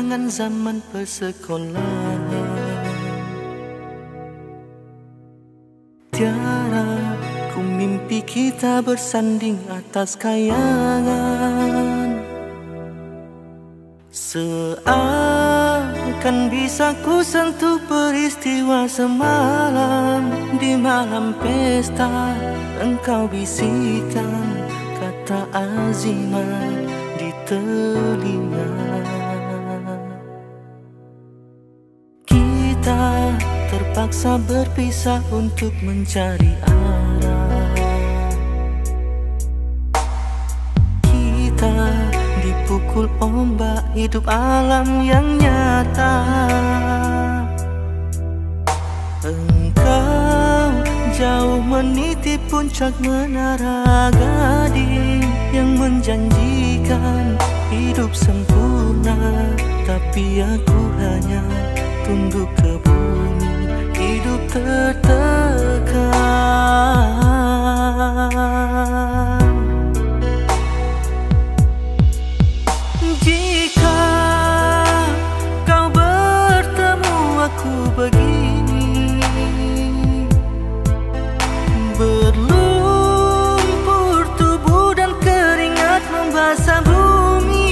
kenangan zaman persekolahan. Tiara, ku mimpi kita bersanding atas kayangan. Seakan bisa ku sentuh peristiwa semalam. Di malam pesta engkau bisikan kata azimah di telinga. Kita terpaksa berpisah untuk mencari arah. Kita dipukul ombak hidup alam yang nyata. Engkau jauh meniti puncak menara gading yang menjanjikan hidup sempurna, tapi aku hanya tunduk ke bumi, hidup tertekan. Jika kau bertemu aku begini, berlumpur tubuh dan keringat membasah bumi,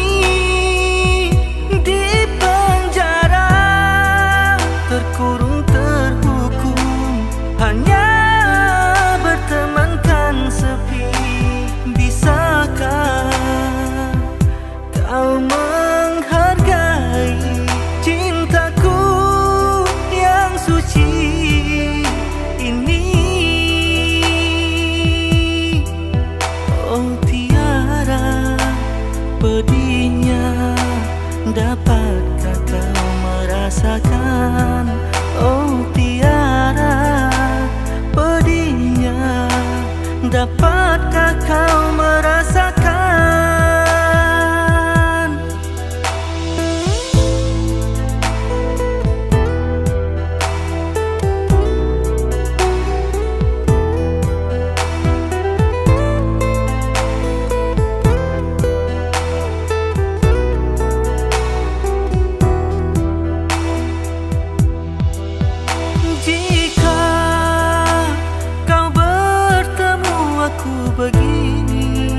di penjara terkurung terhukum, hanya bertemankan sepi. Bisakah kau menghargai cintaku yang suci ini? Oh Tiara, pedihnya dapatkah kau merasakan? Oh Tiara, pedihnya dapatkah kau merasakan? Begini,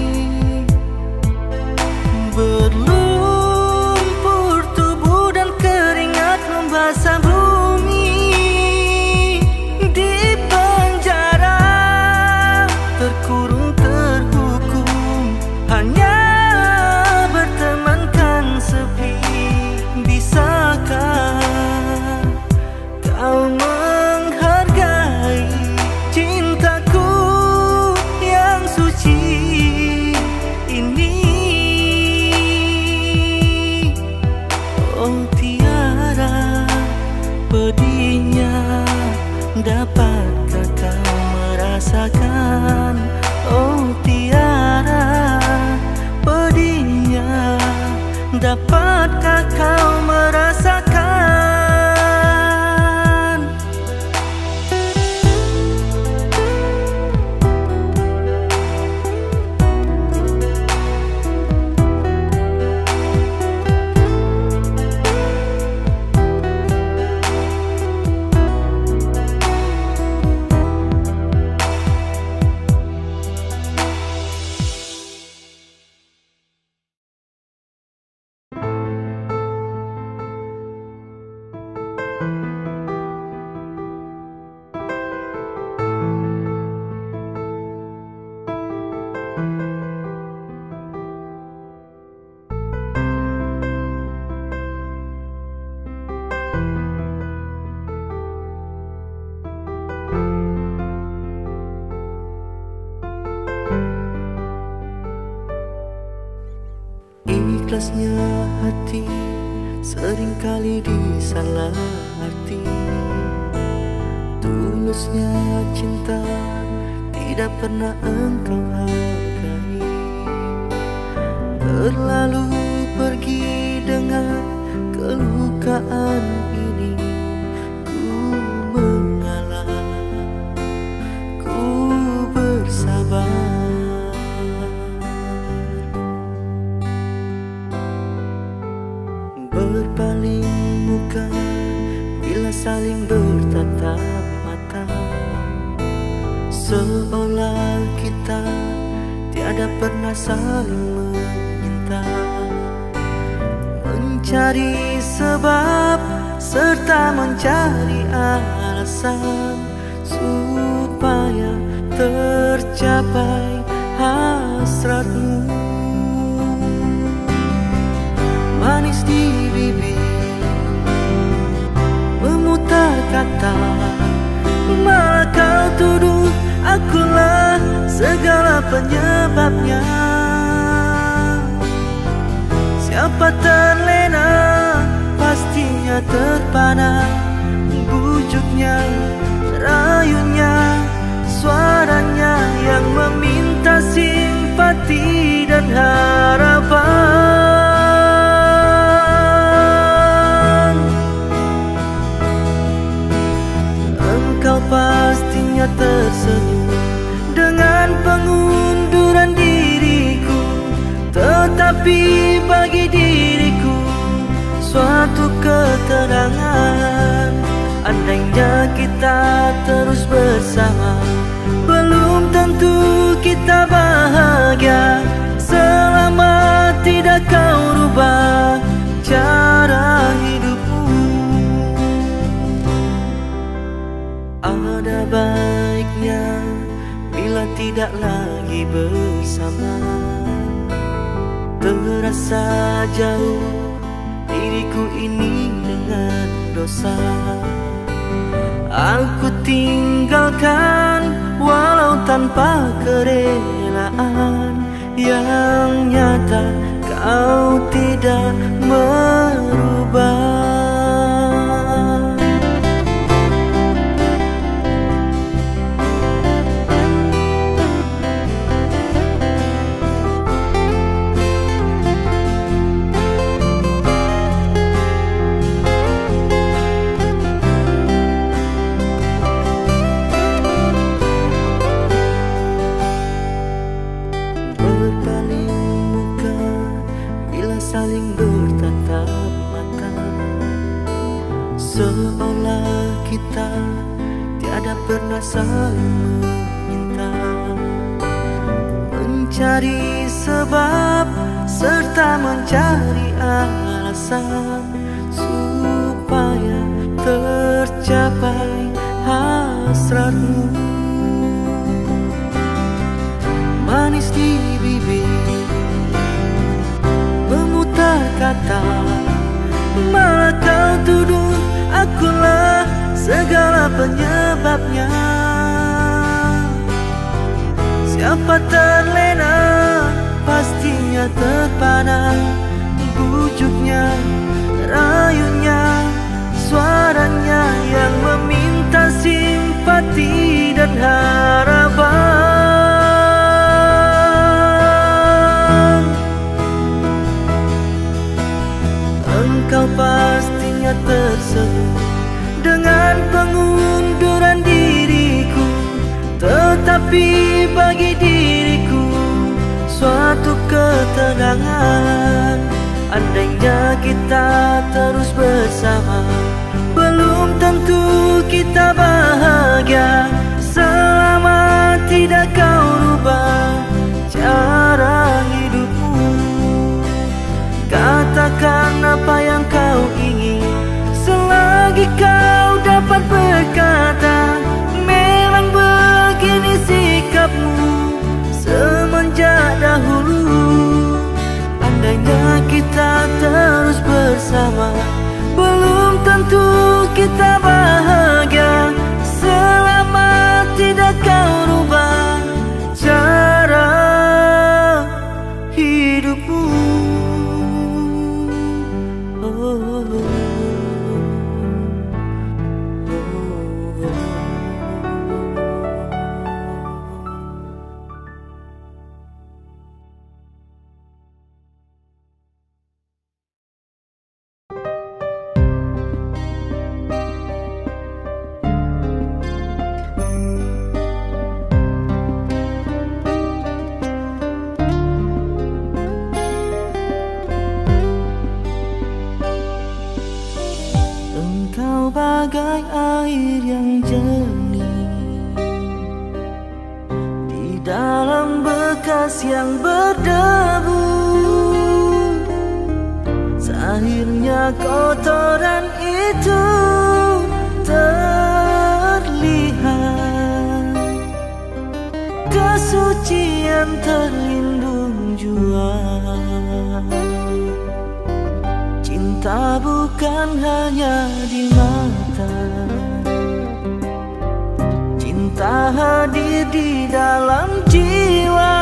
berlumpur tubuh dan keringat membasah bumi, di penjara terkurung terhukum, hanya bertemankan sepi. Bisakah kau menghargai cintaku yang suci ini? Oh Tiara, pedihnya dapatkah kau merasakan? Oh Tiara, pedihnya dapatkah kau merasakan? Ikhlasnya hati seringkali disalah arti. Tulusnya cinta tidak pernah engkau hargai. Terlalu pergi dengan kelukaan ini. Ku mengalah, ku bersabar. seolah kita tiada pernah saling meminta, mencari sebab serta mencari alasan supaya tercapai hasratmu. Manis di bibir memutar kata, malah kau tuduh akulah segala penyebabnya. Siapa terlena pastinya terpana, bujuknya, rayunya, suaranya yang meminta simpati dan harapan. Engkau pastinya tersenyum dengan pengunduran diriku, tetapi bagi diriku suatu ketenangan. Andainya kita terus bersama, belum tentu kita bahagia selama tidak kau rubah cara hidupmu. Ada baiknya bila tidak lagi bersama, terasa jauh diriku ini dengan dosa. Aku tinggalkan walau tanpa kerelaan, yang nyata kau tidak merubah. Saling bertatap mata, seolah kita tiada pernah saling meminta, mencari sebab serta mencari alasan supaya tercapai hasratmu. Manis di bibir memutar kata, malah kau tuduh akulah segala penyebabnya. Siapa terlena pastinya terpana, bujuknya, rayunya, suaranya yang meminta simpati dan harapan. Engkau pastinya tersenyum dengan pengunduran diriku, tetapi bagi diriku suatu ketenangan. Andainya kita terus bersama, belum tentu kita bahagia selama tidak kau rubah cara hidupmu. Katakan apa yang kau ingin selagi kau dapat berkata. Memang begini sikapmu semenjak dahulu. Andainya kita terus bersama, belum tentu kita bahagia selama tidak kau rubah cara hidupmu. tas yang berdebu. Akhirnya kotoran itu terlihat, kesucian terlindung jua. Cinta bukan hanya di mata, cinta hadir di dalam jiwa.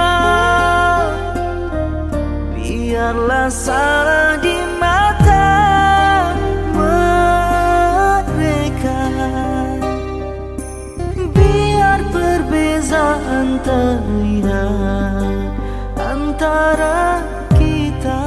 Biarlah salah di mata mereka, biar perbezaan terlihat antara kita.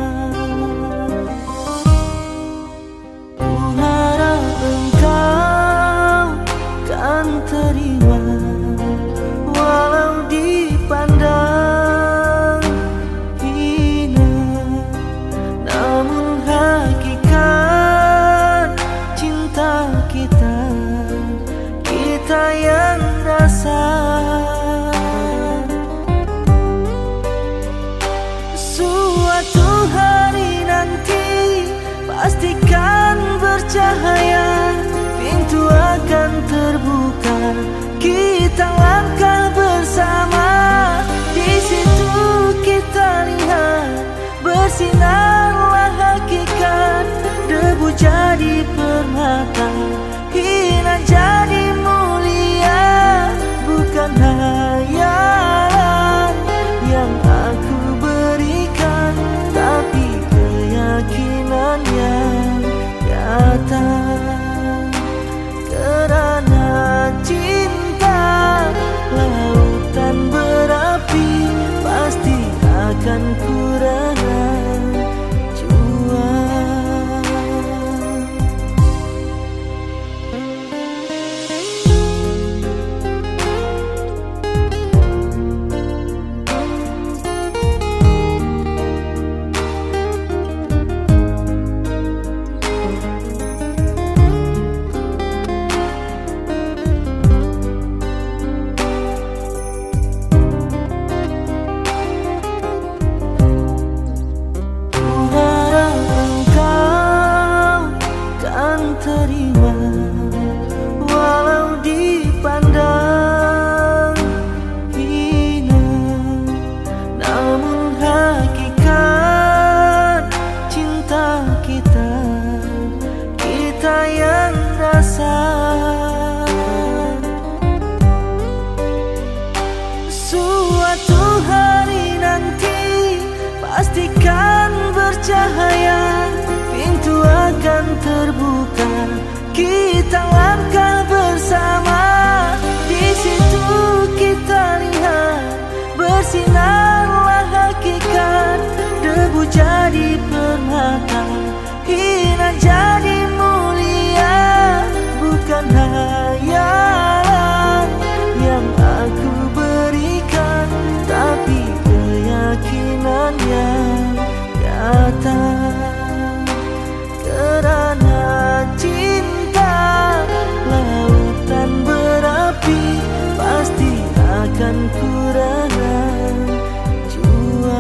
Ku harap engkau kan terima, walau dipandang hina, namun hakikat cinta kita, kita yang rasa. Suatu hari nanti pastikan bercahaya, pintu akan terbuka, kita langkah bersama. Di situ kita lihat bersinarlah hakikat, debu jadi permata, hina jadi mulia. Bukan hayalan yang aku berikan, tapi keyakinan yang nyata. Kerana cinta lautan berapi, pasti akan ku rela jua. Terima, walau dipandang hina, namun hakikat cinta kita, kita yang rasa. Suatu hari nanti pastikan bercahaya, pintu akan terbuka, kita langkah bersama. Di situ kita lihat bersinarlah hakikat, debu jadi permata, hina jadi mulia. Bukan hayalan yang aku berikan, tapi keyakinan yang nyata. Kerana cinta lautan berapi, pasti akan ku rela jua.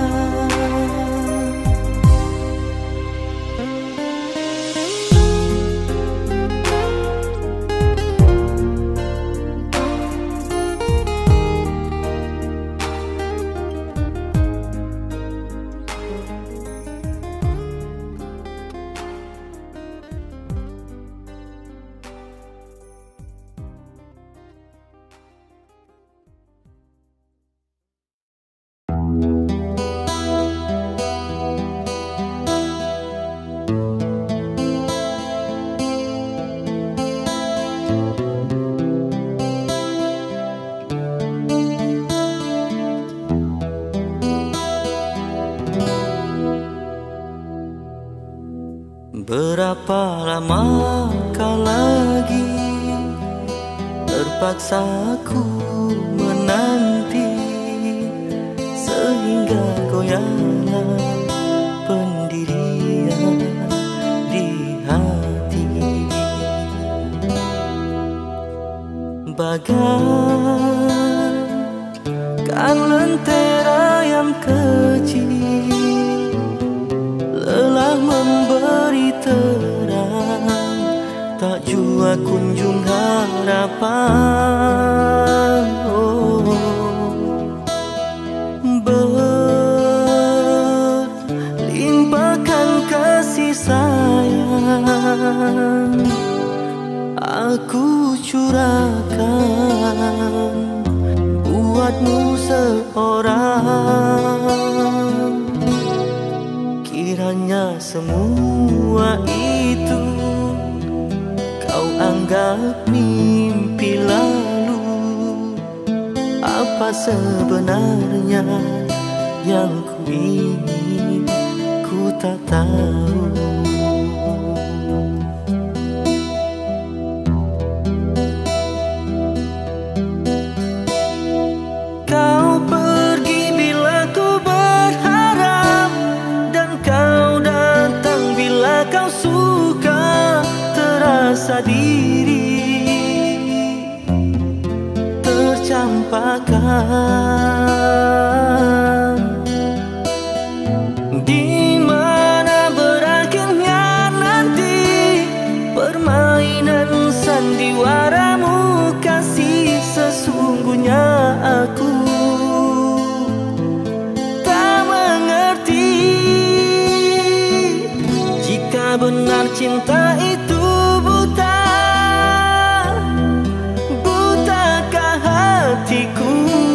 Berapa lamakah lagi terpaksa aku menanti, sehingga goyahlah pendirian di hati. Kan lentera yang kecil lelah memberi terang, tak jua kunjung harapan. Berlimpahkan kasih sayang aku curahkan buatmu seorang. Kiranya semua itu kau anggap mimpi lalu. Apa sebenarnya yang ku ingin, ku tak tahu. Kau pergi bila ku berharap, dan kau datang bila kau suka. Terasa diri tercampakkan. Di mana berakhirnya nanti permainan sandiwaramu kasih? Sesungguhnya aku tak mengerti jika benar cinta itu buta. Butakah hatiku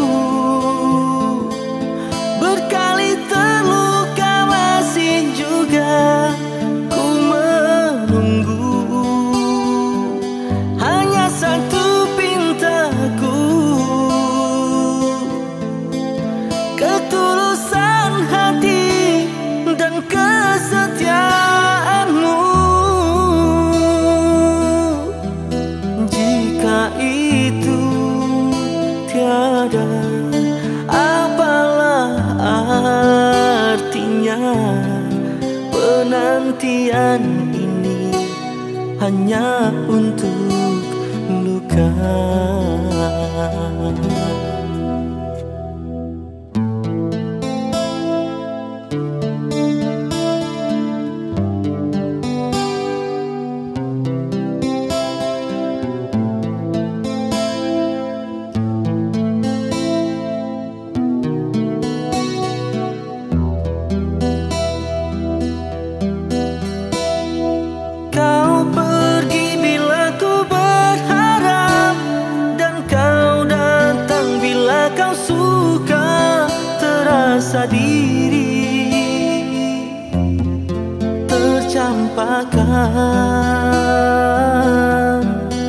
berkali terluka, masih juga ku menunggu. Hanya satu pintaku, ketulusan hati dan kesetiaanmu. Jika itu tiada, apalah artinya penantian ini hanya untuk luka. Kau pergi bila ku berharap, dan kau datang bila kau suka. Terasa diri tercampakkan.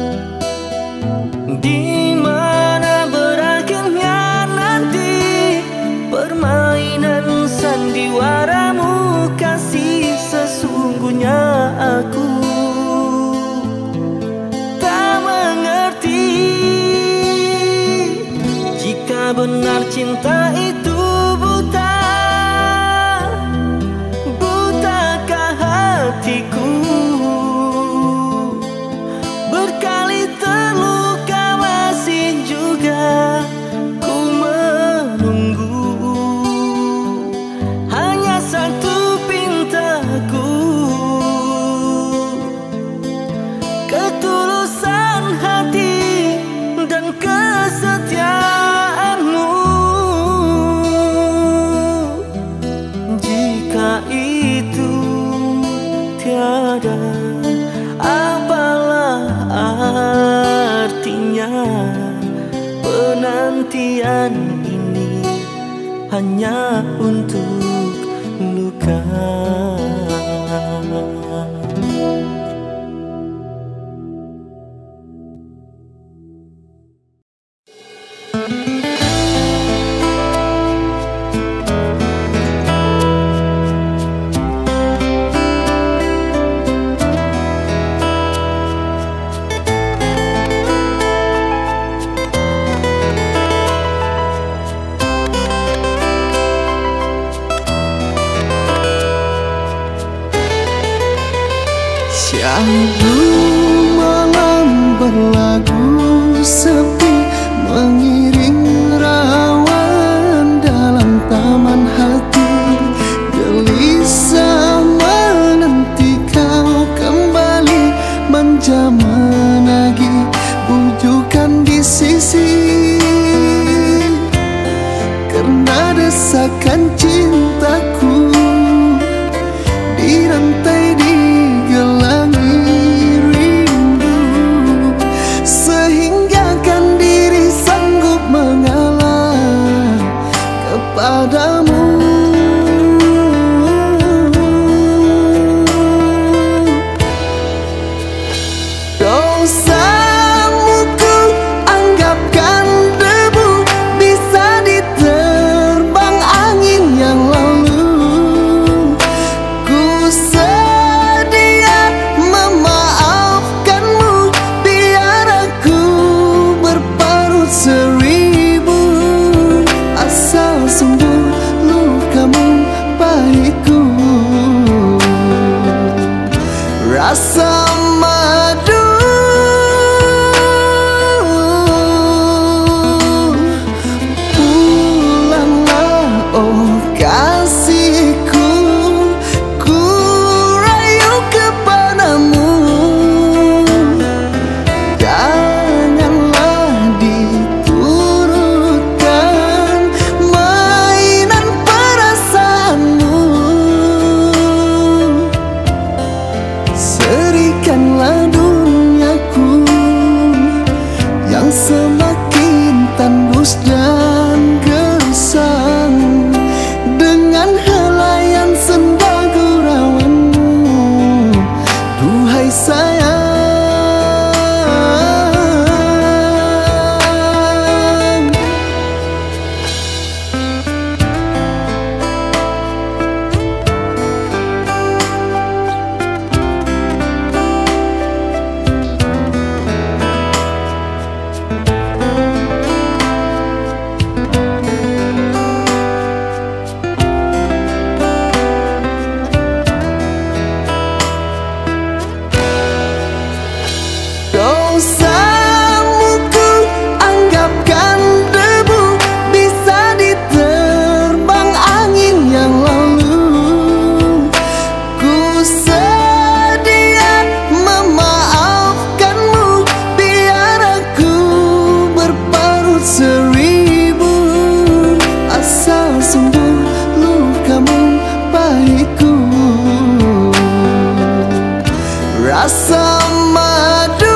Di mana berakhirnya nanti permainan sandiwaramu kasih? Sesungguhnya aku tak mengerti jika benar cinta itu buta. Butakah hatiku berkali terluka, masih juga ku menunggu. Hanya satu pintaku, ketulusan hati dan kesetiaanmu. Jika itu tiada, apalah artinya penantian ini hanya untuk luka. Syahdu malam berlagu sepi mengiring rawa yang semakin tandus dan gersang dengan helaian senda gurauanmu. Duhai sayang, dosamu ku anggapkan debu, bisa diterbang angin yang lalu. Ku sedia memaafkanmu, biar aku berparut seribu, asal sembuh lukamu baikku. Rasa madu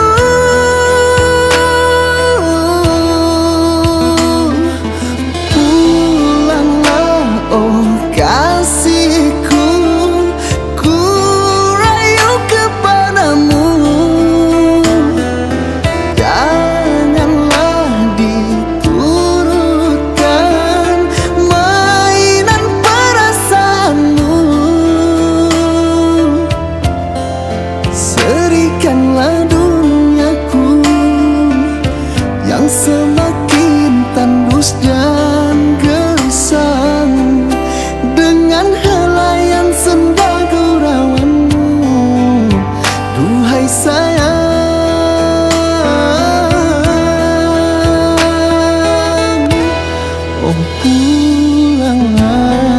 kasihku, ku rayu kepadamu. Janganlah diturutkan mainan perasaanmu. Serikanlah duniaku yang semakin tandus dan gersang dengan helaian senda gurauanmu. Duhai sayang, oh pulanglah.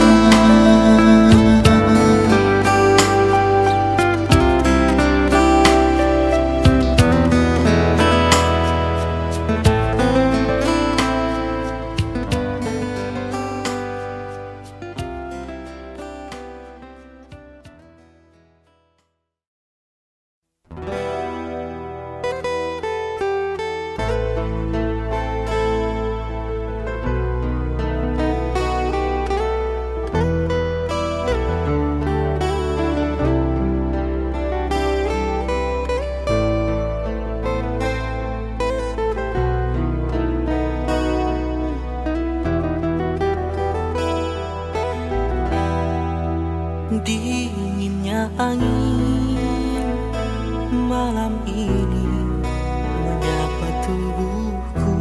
Dinginnya angin malam ini menyapa tubuhku,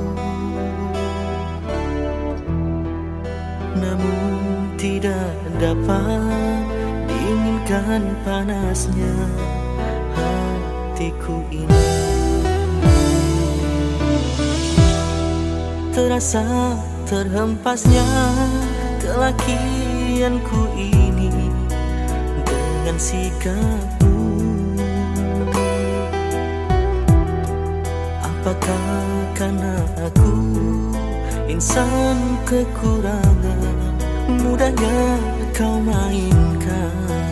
namun tidak dapat diinginkan panasnya hatiku ini. Terasa terhempasnya kelakianku ini dengan sikapmu. Apakah karena aku insan kekurangan, mudahnya kau mainkan?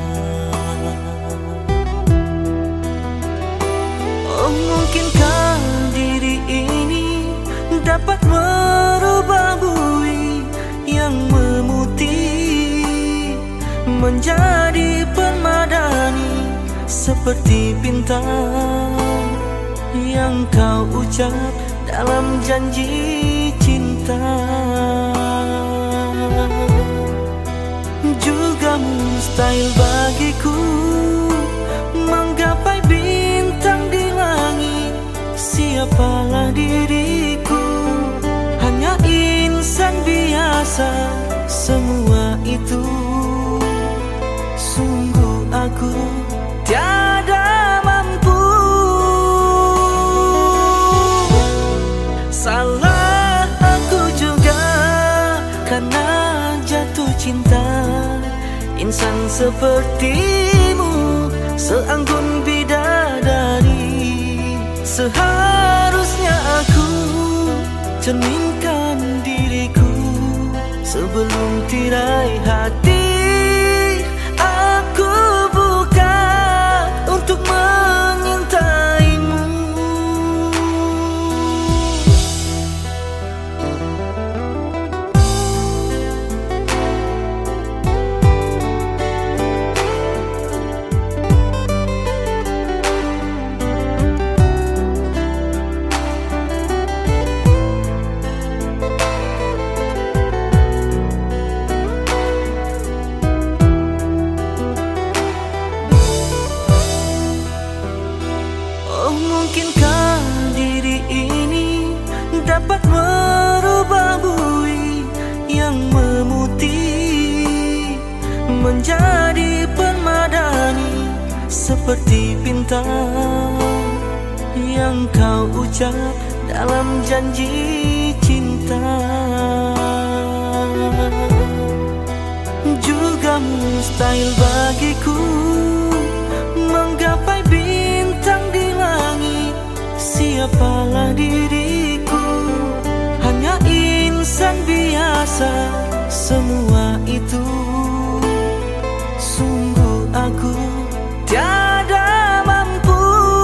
Oh, mungkinkah diri ini dapat merubah bui yang memutih menjadi permadani, seperti bintang yang kau ucap dalam janji cinta. Juga mustahil bagiku menggapai bintang di langit. Siapalah diriku, hanya insan biasa. Semua itu sungguh aku tiada mampu. Salah aku juga karena jatuh cinta. Insan sepertimu seanggun bidadari. Seharusnya aku cerminkan diriku sebelum tirai hati aku buka untuk mengintaimu. dapat merubah bui yang memutih menjadi permadani seperti bintang yang kau ucap dalam janji cinta. Juga mustahil bagiku menggapai bintang di langit. Siapalah diriku, hanya insan biasa. Semua itu sungguh aku tiada mampu.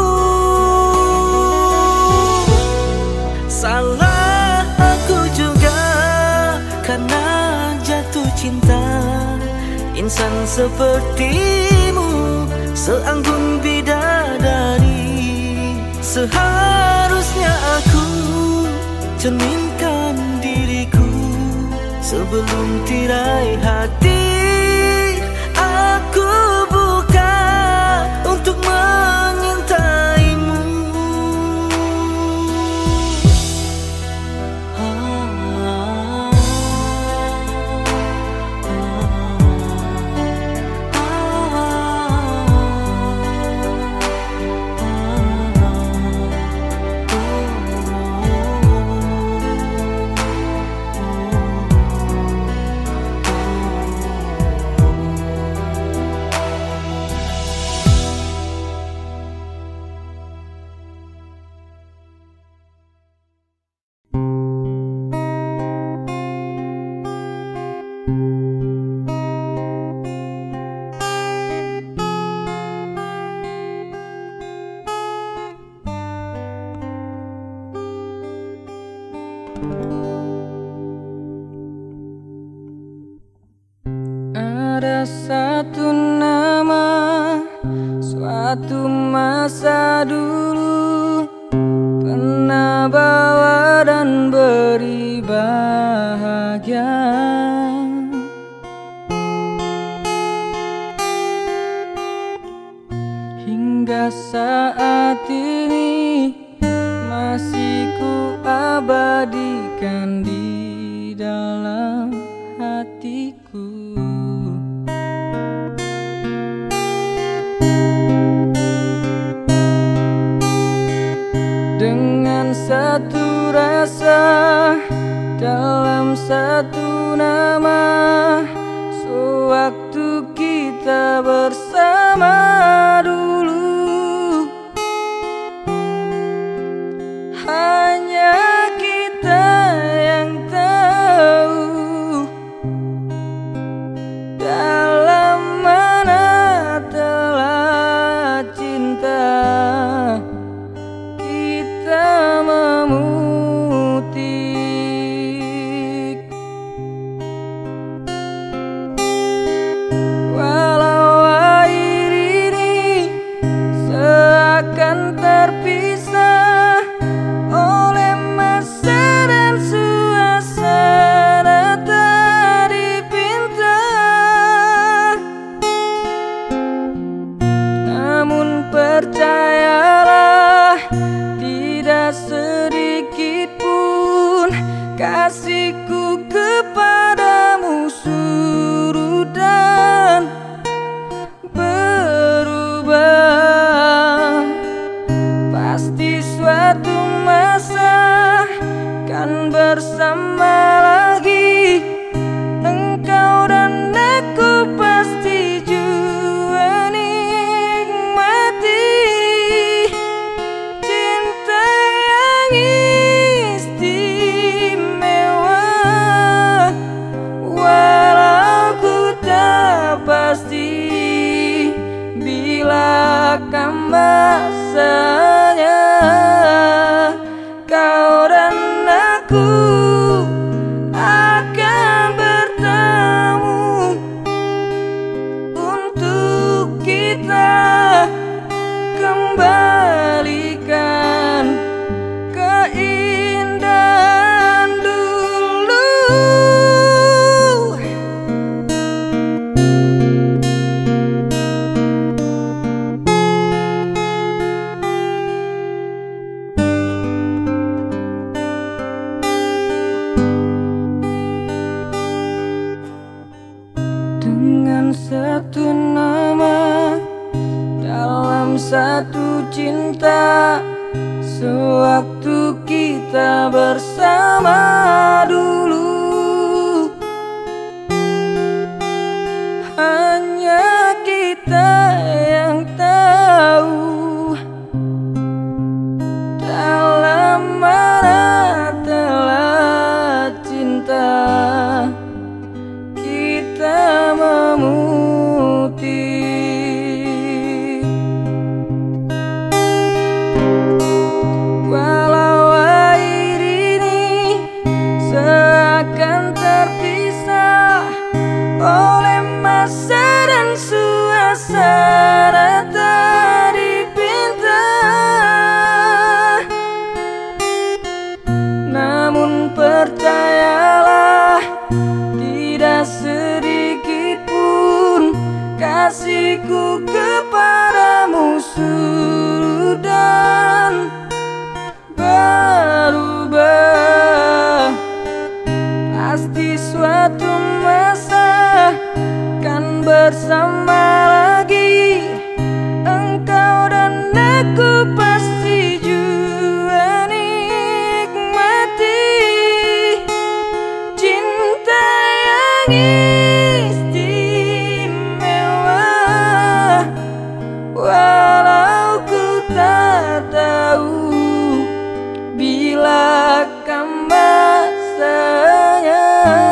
Salah aku juga karena jatuh cinta. Insan sepertimu seanggun bidadari. Seharusnya aku cerminkan diriku sebelum tirai hati aku buka untuk mengintaimu. Ada satu nama, suatu masa dulu pernah bawa dan beri bahagia. Hingga saat ini masih ku abadikan di dalam hatiku. Dengan satu rasa dalam satu nama, sewaktu kita bersama dulu, hanya kita yang tahu dalam mana telah cinta kita memutik. Walau air ini seakan terpisah oleh masa dan suasana tak dipinta, namun percayalah tidak sedikit pun kasihku kepadamu surut dan berubah. Pasti suatu masa kan bersama lagi, engkau dan aku pasti jua nikmati cinta yang istimewa. Walau ku tak pasti bila kan masanya kau dan aku akan bertemu untuk kita kembalikan keindahan dulu. bersatu cinta sewaktu kita bersama dulu. Hanya kita yang tahu dalam mana telah cinta kita memutih. Walau air ini seakan terpisah oleh masa dan suasana tak dipinta, namun percayalah tidak sedikit pun kasihku kepadamu sudah berubah. Pasti suatu masa kan bersama lagi, engkau dan aku pasti juga nikmati cinta yang istimewa. Walau ku tak tahu bila kan masanya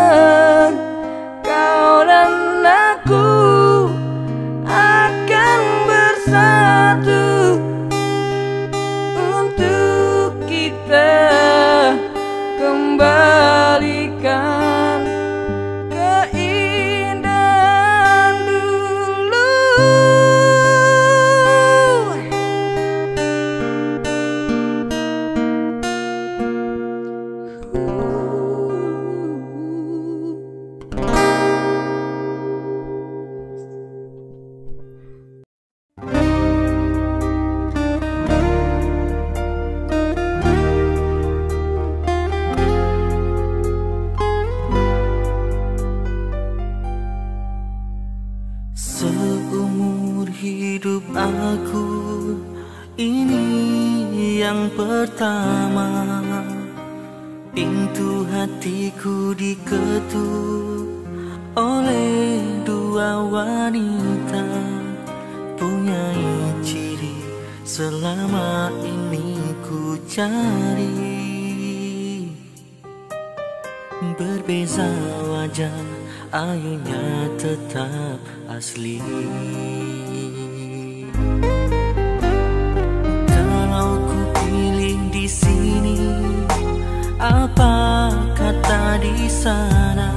kau dan aku akan bersatu untuk kita kembalikan keindahan dulu. Seumur hidup aku ini yang pertama, pintu hatiku diketuk oleh dua wanita, punya ciri selama ini ku cari. Berbeza wajah, ayunya tetap asli. Kalau ku pilih di sini, apa kata di sana?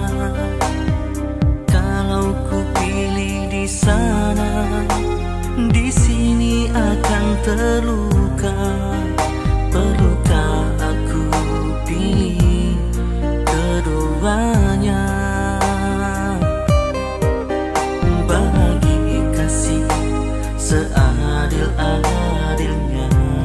Kalau ku pilih di sana, di sini akan terluka. Perlukah aku pilih keduanya? Bagi kasih seadil-adilnya.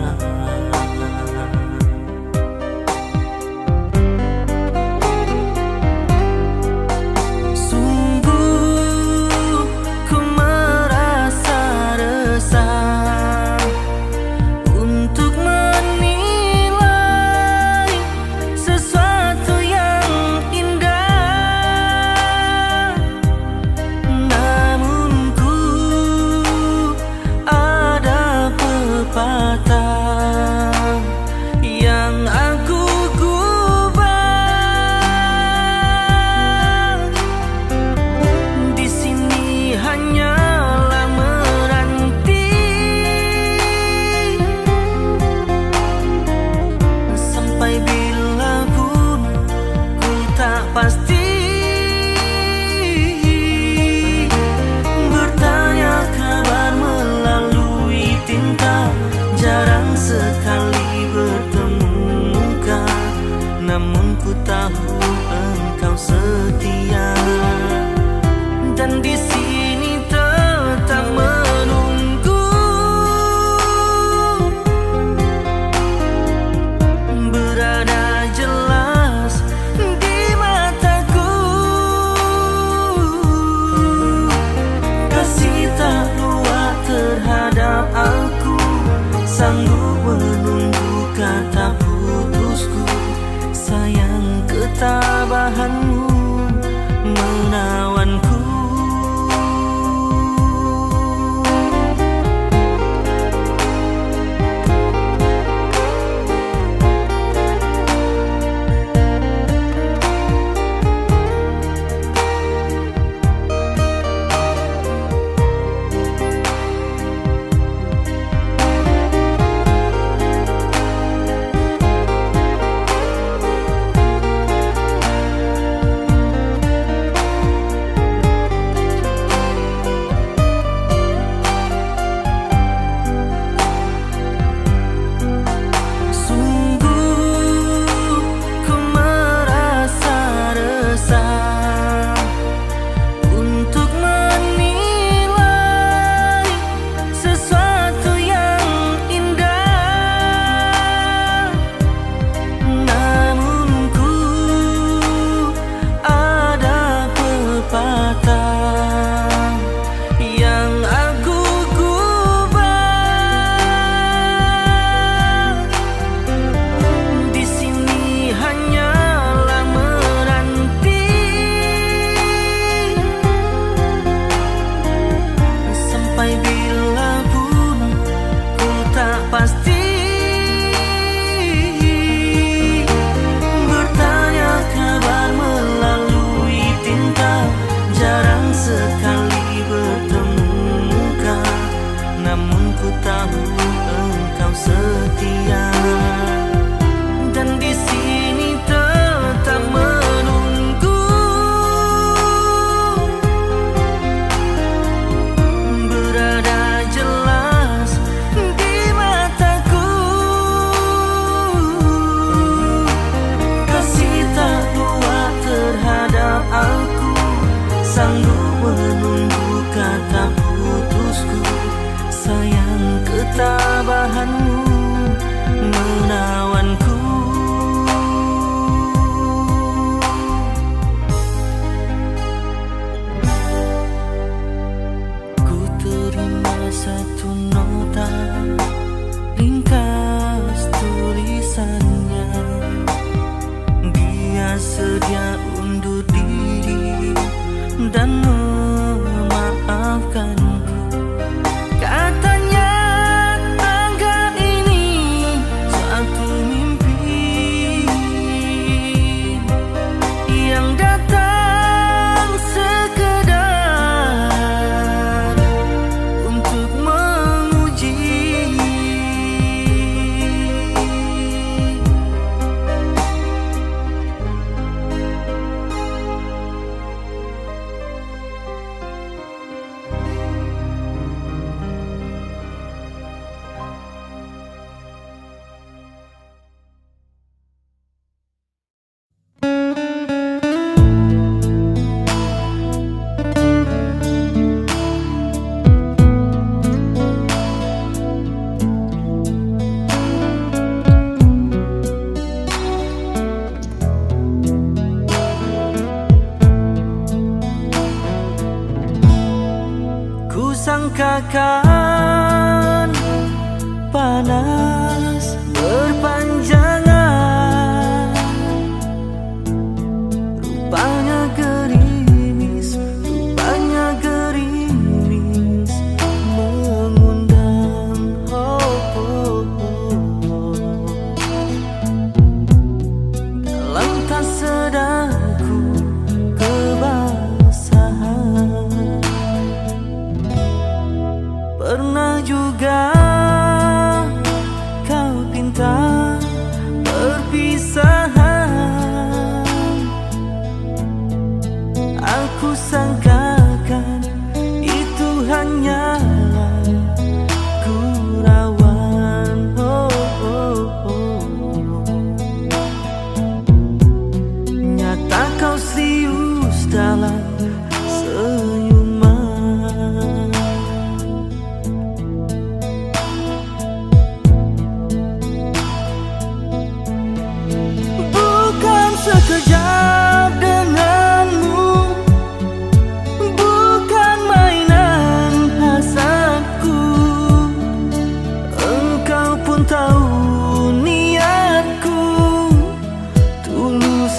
Sungguh ku merasa resah untuk menilai sesuatu yang indah, namun ku ada pepatah yang aku gubah. Di sini hanyalah menanti sampai bila pun ku tak pasti. Bertanya kabar melalui tinta, jarang sekali bertemu muka, namun ku tahu engkau setia. Dan di sini tetap menunggu, berada jelas di mataku. Kasih tak luar terhadap aku, ketabahanmu menawanku. Sanggup menunggu kata putusku, sayang ketabahanmu menawanku. Ku terima satu nota ringkas tulisannya, dia sedia undur diri dan memaafkanku. Katanya tangga ini satu mimpi yang datang sekedar untuk menguji. Sangkakan panas berpanjangan, rupanya gerimis mengundang. Dalam tak sadarku kebasahan. Pernah juga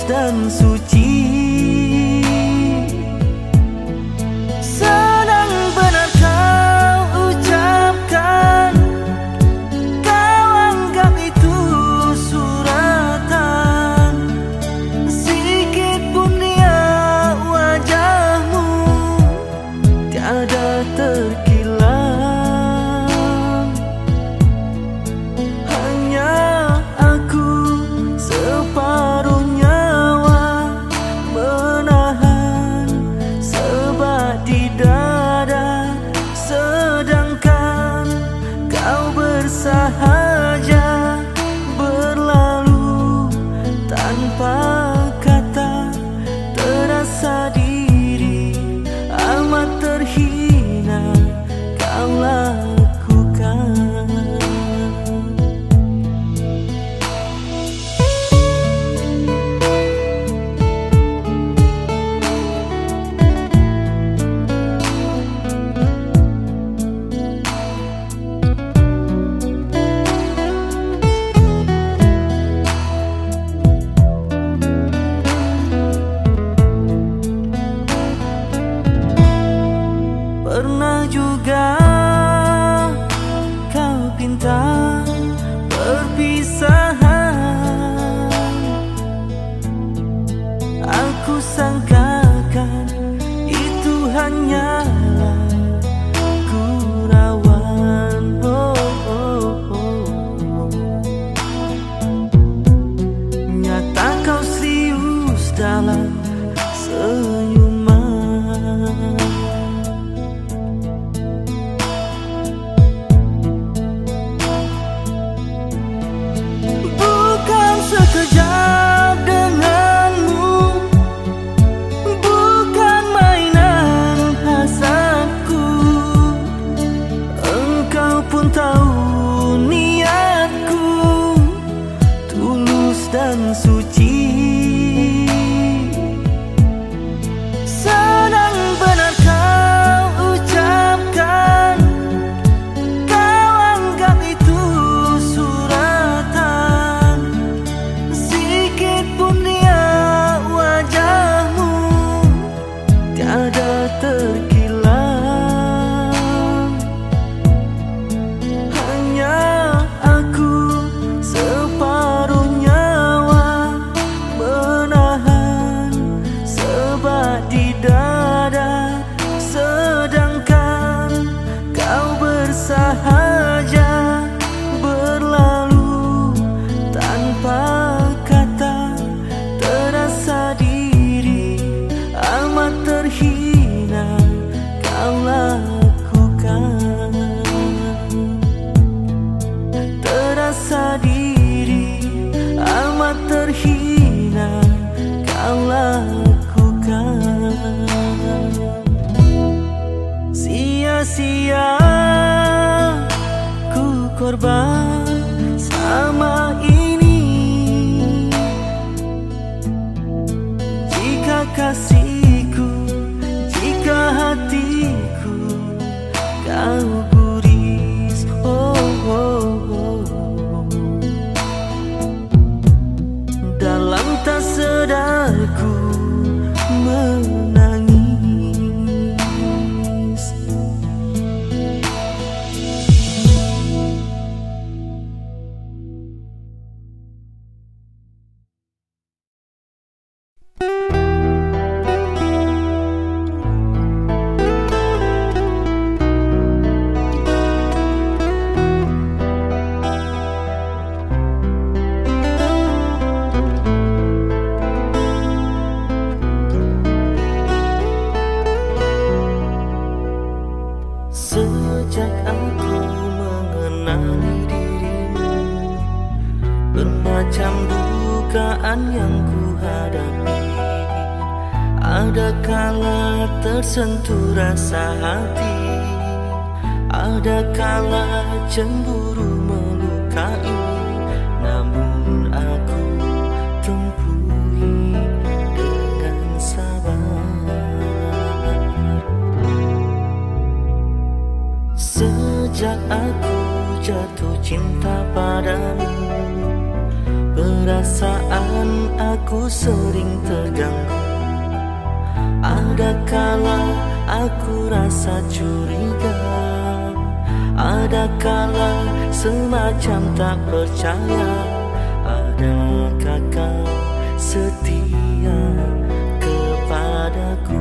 dan suci. Sedang benar kau ucapkan, kau anggap itu suratan. Sikit pun dia wajahmu tiada terkilang. Hanya aku separuh nyawa menahan sebat di dada, sedangkan kau bersahaja berlalu tanpa kata. Terasa diri amat terhina kau lakukan. Pernah juga kau pinta perpisahan, aku sangkakan itu hanyalah gurauan. Nyata kau serius dalam senyuman. Sekejap denganmu, bukan mainan hasadku. Engkau pun tahu niatku tulus dan suci. Sedang benar kau ucapkan, kau anggap itu suratan. Sikit pun dia wajahmu tiada terkilang. Hanya aku separuh nyawa menahan sebat di dada, sedangkan kau bersahaja berlalu tanpa kata. Terasa diri amat terhina kau lakukan. Terasa diri amat terhina kau lakukan. Sia-sia ku korban sama ini. Jika kasihku, jika hatiku kau guris, dalam tak sadarku menangis. Sejak aku mengenali dirimu, bermacam dugaan yang ku hadapi. Ada kala tersentuh rasa hati, ada kala cemburu melukai. Namun aku tempuhi dengan sabar. Sejak aku jatuh cinta padamu, perasaan aku sering terganggu. Ada kala aku rasa curiga, ada kala semacam tak percaya. Adakah kau setia kepadaku?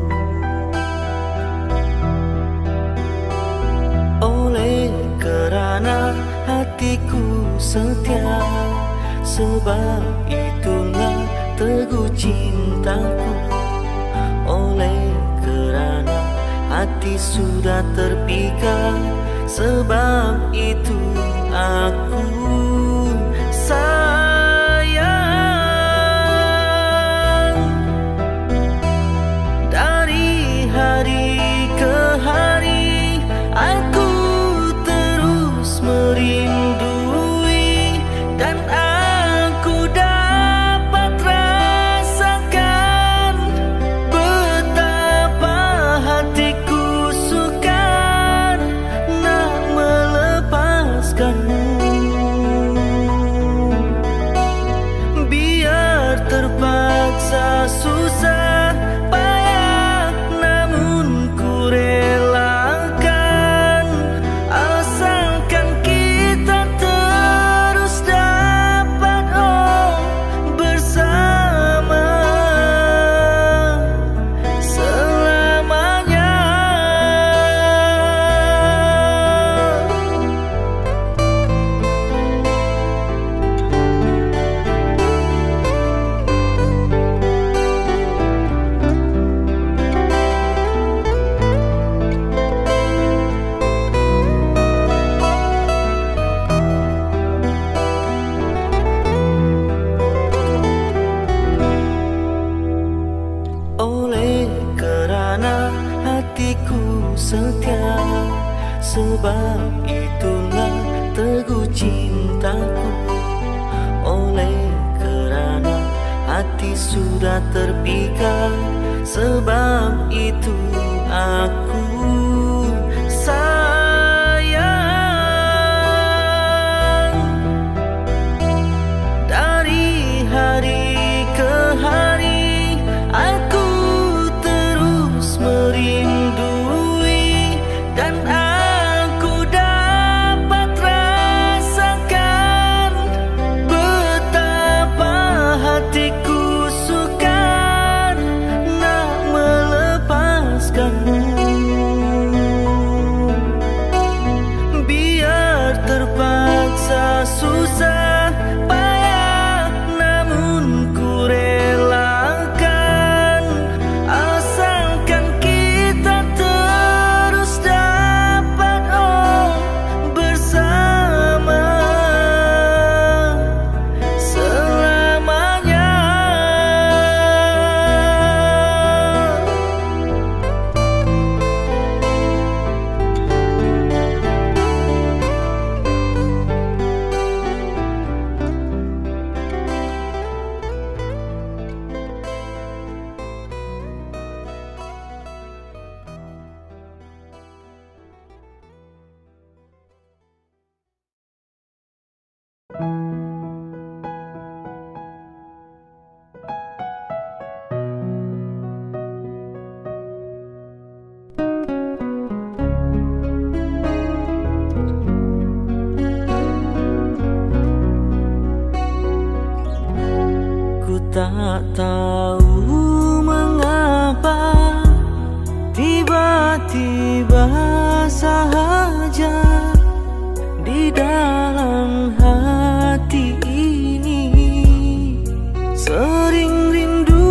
Oleh kerana hatiku setia, sebab itulah teguh cintaku. Oleh kerana hati sudah terpikat, sebab itu aku sayang. Dari hari ke hari aku terus merindui, dan aku dapat rasakan betapa hatiku sukar nak melepaskanmu. Biar terpaksa susah payah, namun ku relakan, asalkan kita terus dapat bersama selamanya. Oleh kerana hatiku setia, sebab itulah teguh cintaku. Oleh kerana hati sudah terpikat, sebab itu aku sayang. Dari hari ke hari aku terus merindui, dan aku dapat rasakan betapa hatiku sukar nak melepaskanmu. Biar terpaksa susah payah, namun ku relakan, asalkan kita terus dapat bersama selamanya. Ku tak tahu mengapa tiba-tiba sahaja di dalam hati ini sering rindu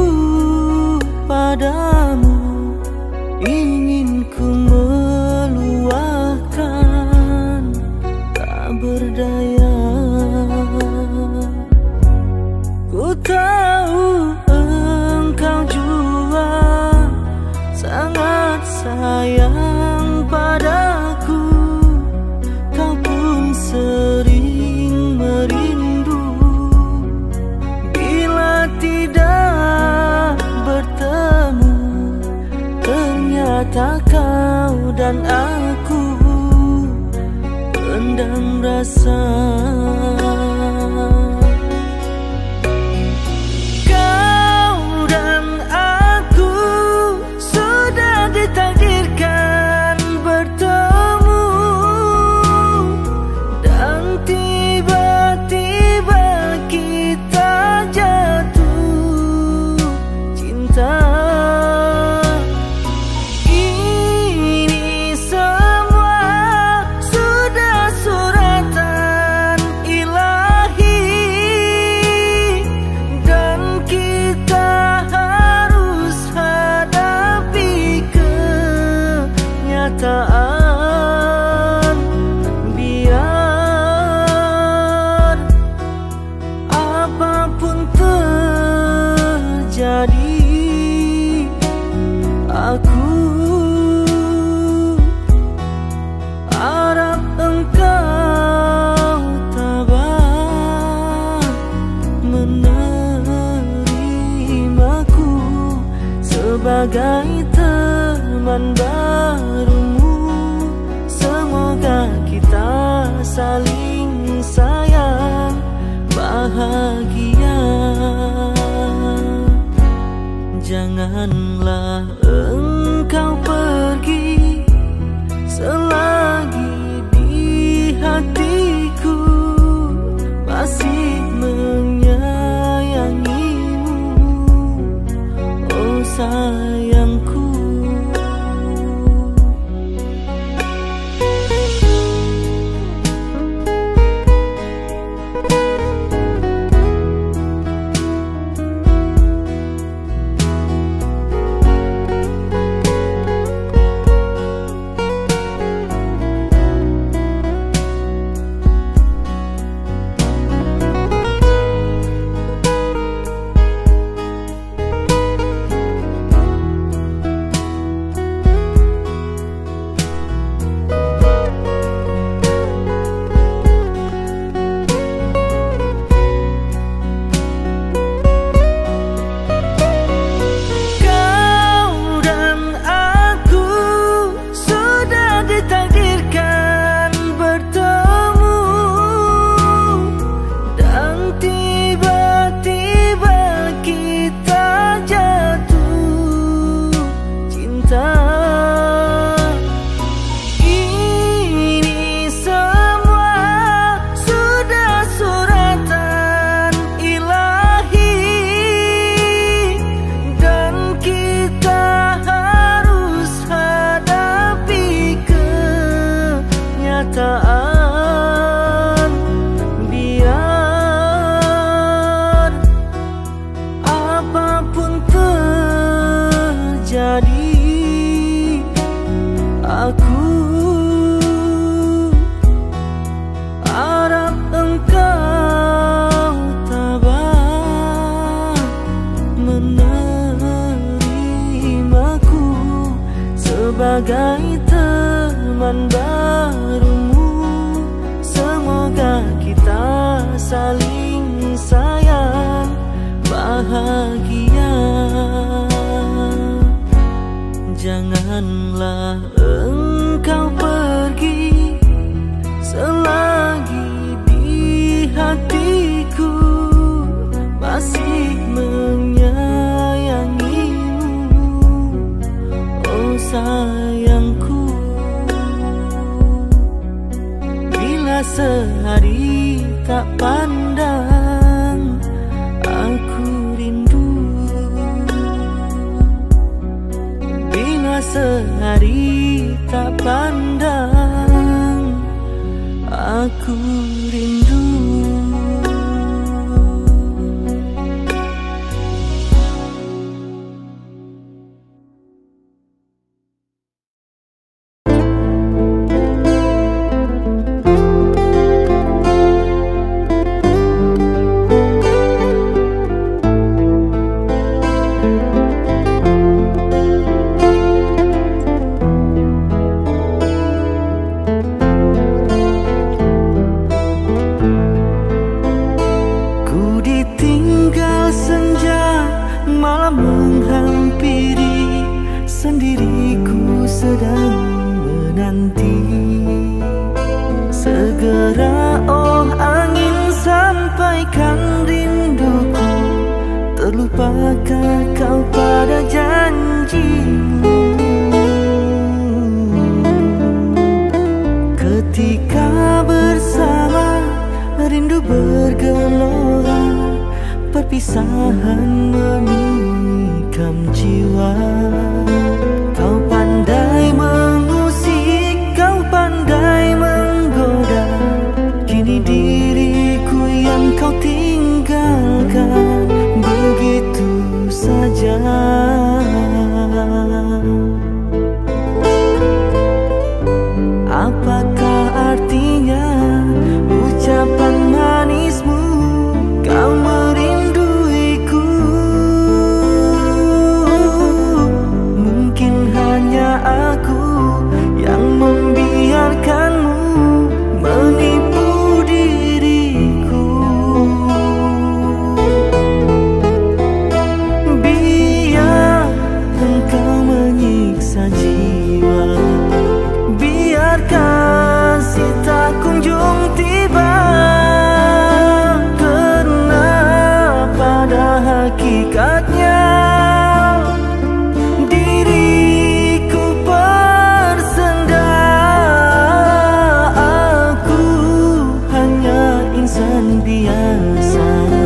padamu, ingin ku meluahkan, tak berdaya. Ku tahu engkau jua sangat sayang padaku, kau pun sering merindu. Bila tidak bertemu, ternyata kau dan aku pendam rasa. sebagai teman barumu. Semoga kita saling sayang, bahagia. Janganlah engkau pergi selagi di hatiku masih menyayangimu, oh sayangku. Biar apapun terjadi, aku harap engkau tabah menerimaku sebagai teman barumu. Semoga kita saling sayang, bahagia. Janganlah engkau pergi selagi di hatiku masih menyayangimu, oh sayangku. Bila sehari tak pandang, aku rindu. Bila sehari tak pandang, aku rindu. Sendiriku sedang menanti segera, oh angin, sampaikan rinduku. Terlupakah kau pada janjimu? Ketika bersama rindu bergelora, perpisahan menikam jiwa. Kau pandai mengusik, kau pandai menggoda. Kini diriku yang kau tinggalkan begitu saja. Apakah artinya ucapan manismu? Kau merinduiku, hakikatnya. Diriku bersenda, aku hanya insan biasa,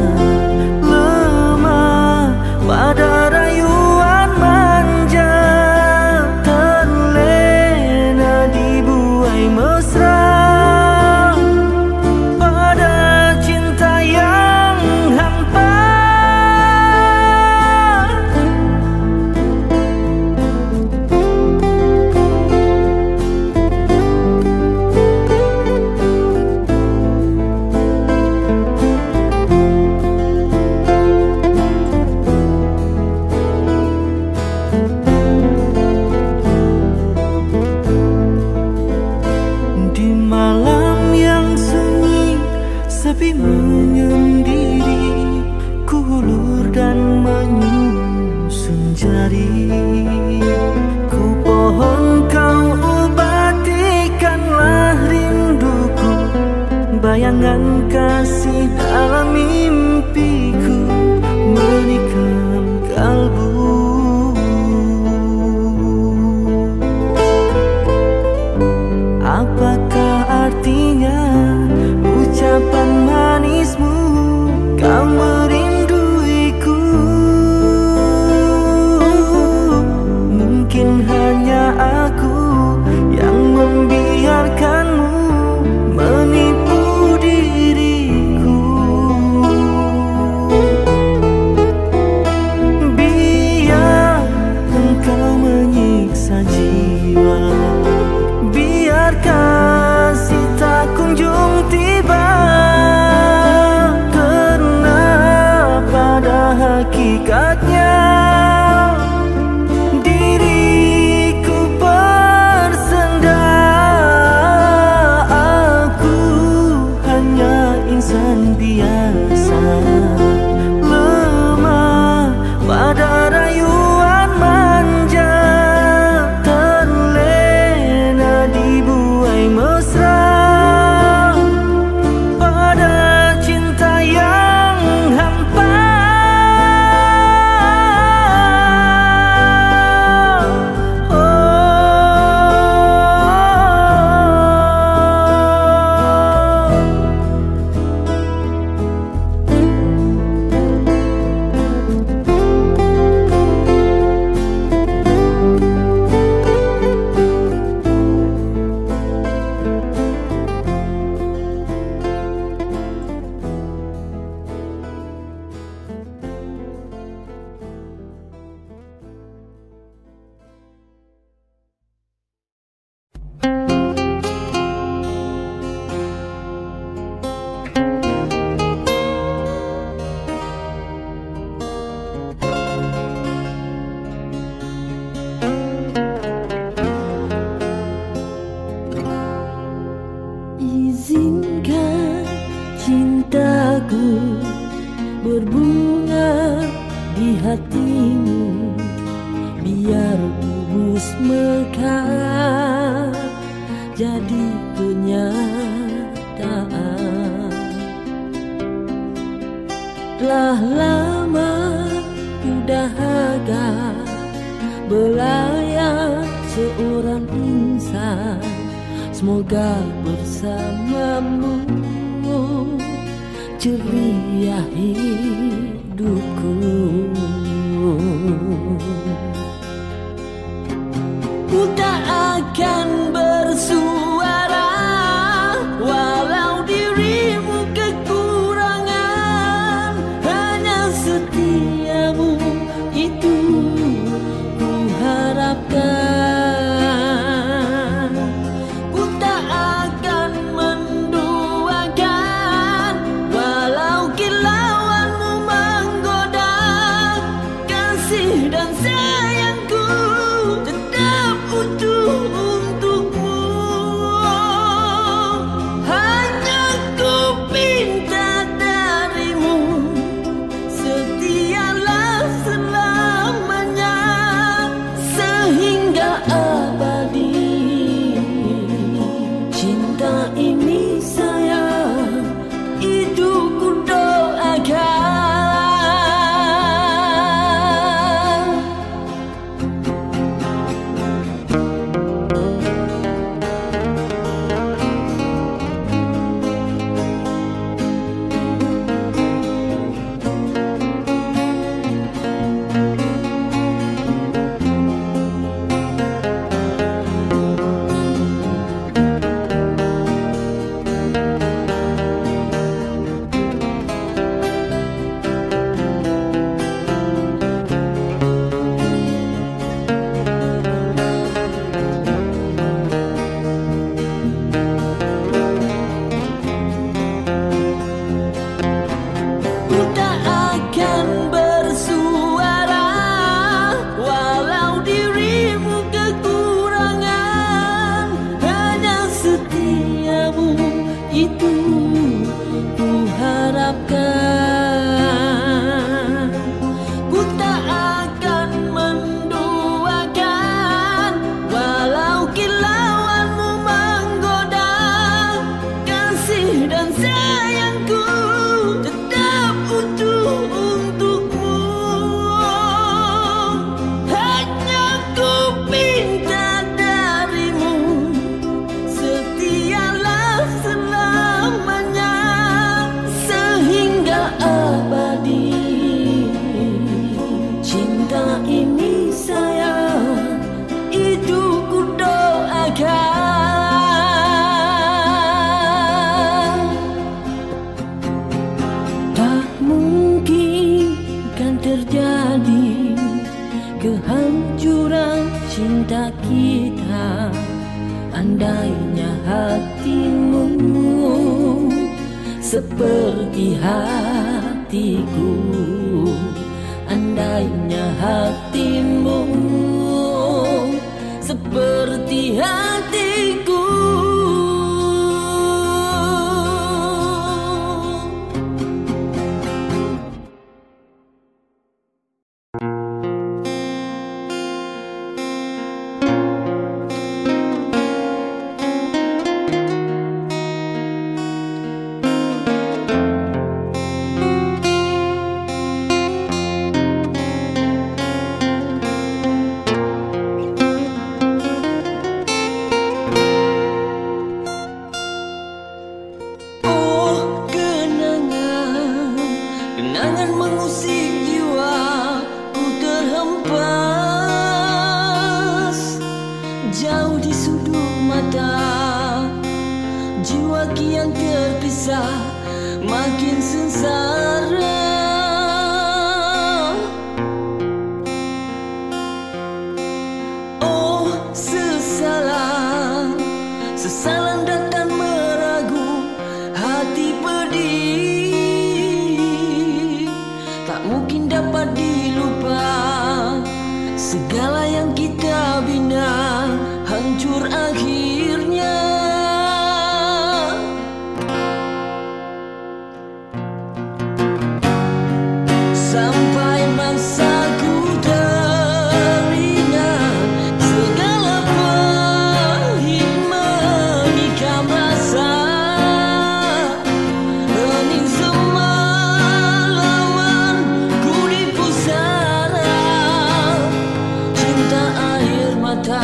lemah pada rayuan manja, terlena dibuai mesra pada cinta yang hampa. Di malam yang sunyi, sepi menyendiri, ku hulur dan menyusun jari. Ku pohon kau obatikanlah rinduku, bayangan kasih dalam mimpiku menikam kalbu. Apakah artinya ucapan manismu, kau merinduiku? Mungkin hanya aku yang membiarkanmu menipu diriku. Biar engkau menyiksa jiwa, biar kasih tak kunjung tiba, karena pada hakikatnya diriku bersenda, aku hanya insan biasa, lemah pada rayuan manja, terlena dibuai mesra pada cinta yang hampa. Izinkan cintaku berbunga di hatimu, biar tulus mekar jadi kenyataan. Telah lama ku dahaga belayar seorang insan, semoga bersamamu ceria hidupku. Ku tak akan bersuara walau dirimu kekurangan, hanya setiamu itu ku harapkan. Ku tak akan menduakan walau kilauanmu menggoda, kehancuran cinta kita. Andainya hatimu seperti hatiku, andainya hatimu seperti hatiku. Makin sengsara. Oh sesalan datang meragu, hati pedih tak mungkin dapat dilupa. Segala yang kita bina hancur akhirnya. Sampai masaku teringat segala pahit menikam rasa. Hening semalaman ku di pusara cinta air mata.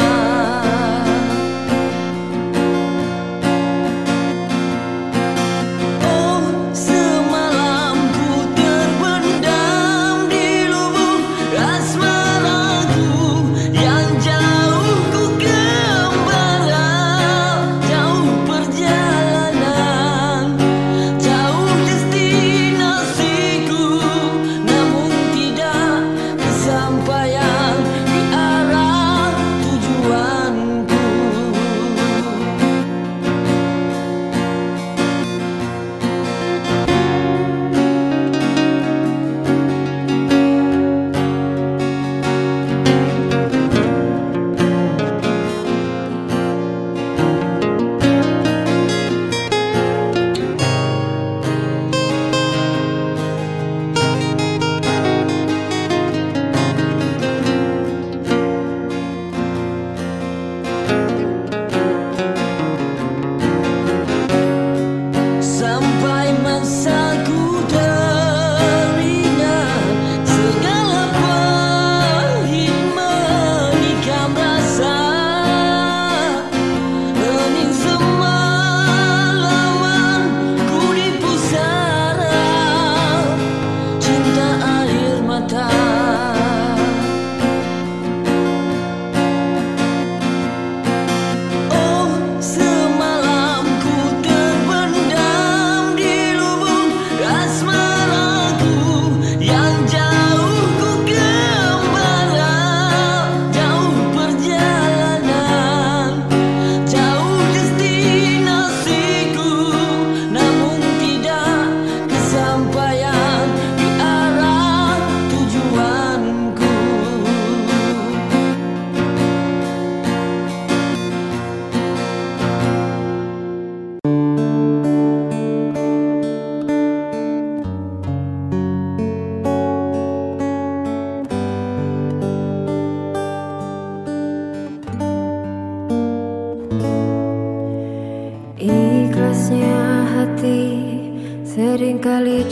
Seringkali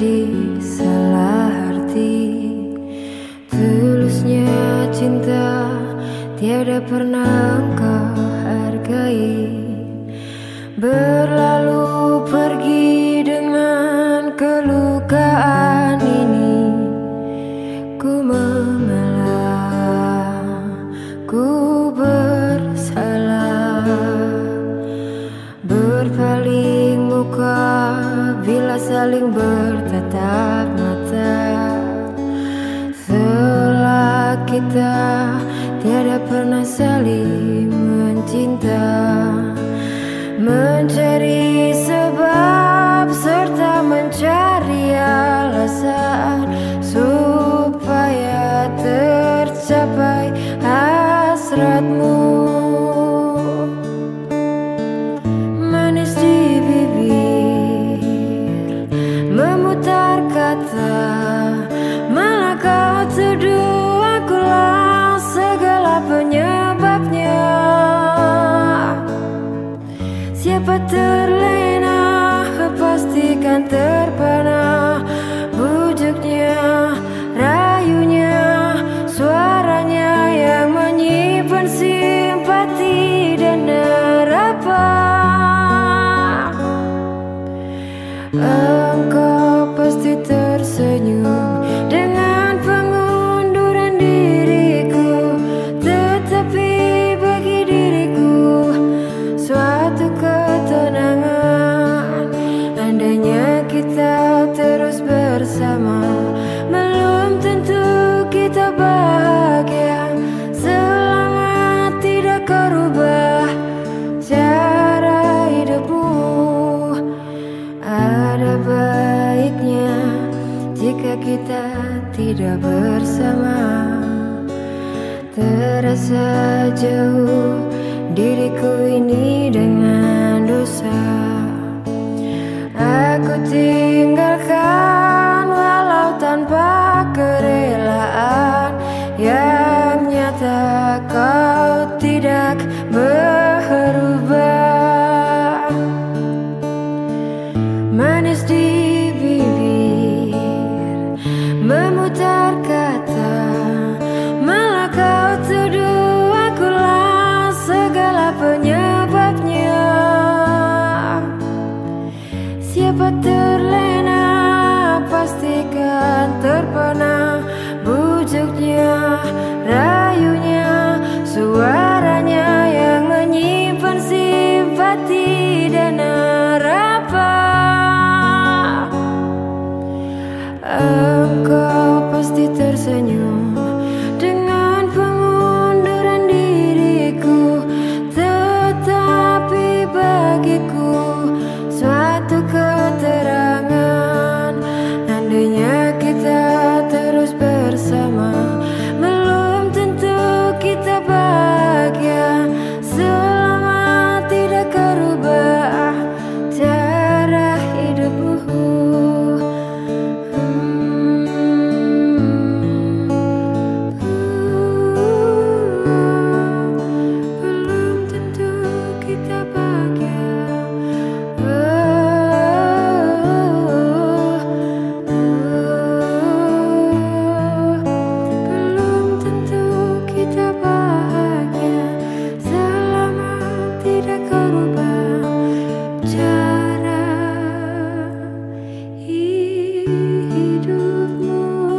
disalah arti. Tulusnya cinta tiada pernah engkau hargai. Berlalu pergi dengan kelukaan ini. Ku mengalah, ku bersalah. Berpaling muka bila saling bertatap mata. Selagi kita tiada pernah saling mencinta, mencari sebab serta mencari alasan supaya tercapai hasratmu. Manis di bibir, memutar kata, malah kau tuduh akulah segala penyebabnya. Siapa terlena pastikan terpana, bujuknya, rayunya, suaranya yang menyimpan simpati dan harapan. Engkau pasti tersenyum dengan pengunduran diriku, tetapi bagi diriku suatu ketenangan. Andainya kita terus bersama, belum tentu kita bahagia. Selama tidak kau rubah cara hidupmu, ada baiknya jika kita tidak bersama. Terasa jauh diriku ini dengan dosa. Aku tinggalkan walau tanpa kerelaan, yang nyata kau tidak berubah. Manis di bibir, memutar kata, malah kau tuduh akulah segala penyebabnya. Siapa terlena pastikan terpana, bujuknya, rayunya, suaranya yang menyimpan simpati dan harapan. Engkau pasti tersenyum dengan pengunduran diriku, tetapi bagiku suatu keterangan. Andainya kita terus bersama, belum tentu kita bahagia. Selama tidak kau rubah cara hidupmu, belum tentu kita bahagia. Belum tentu kita bahagia selama tidak kau rubah cara hidupmu.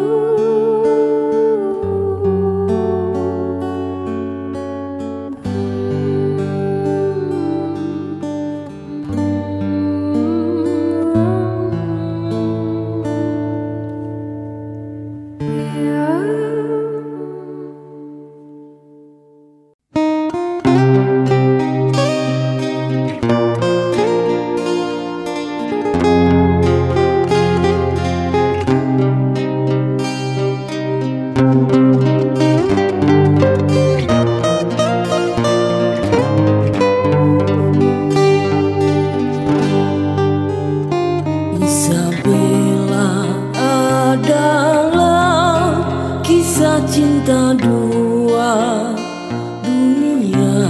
Isabella adalah kisah cinta dua dunia.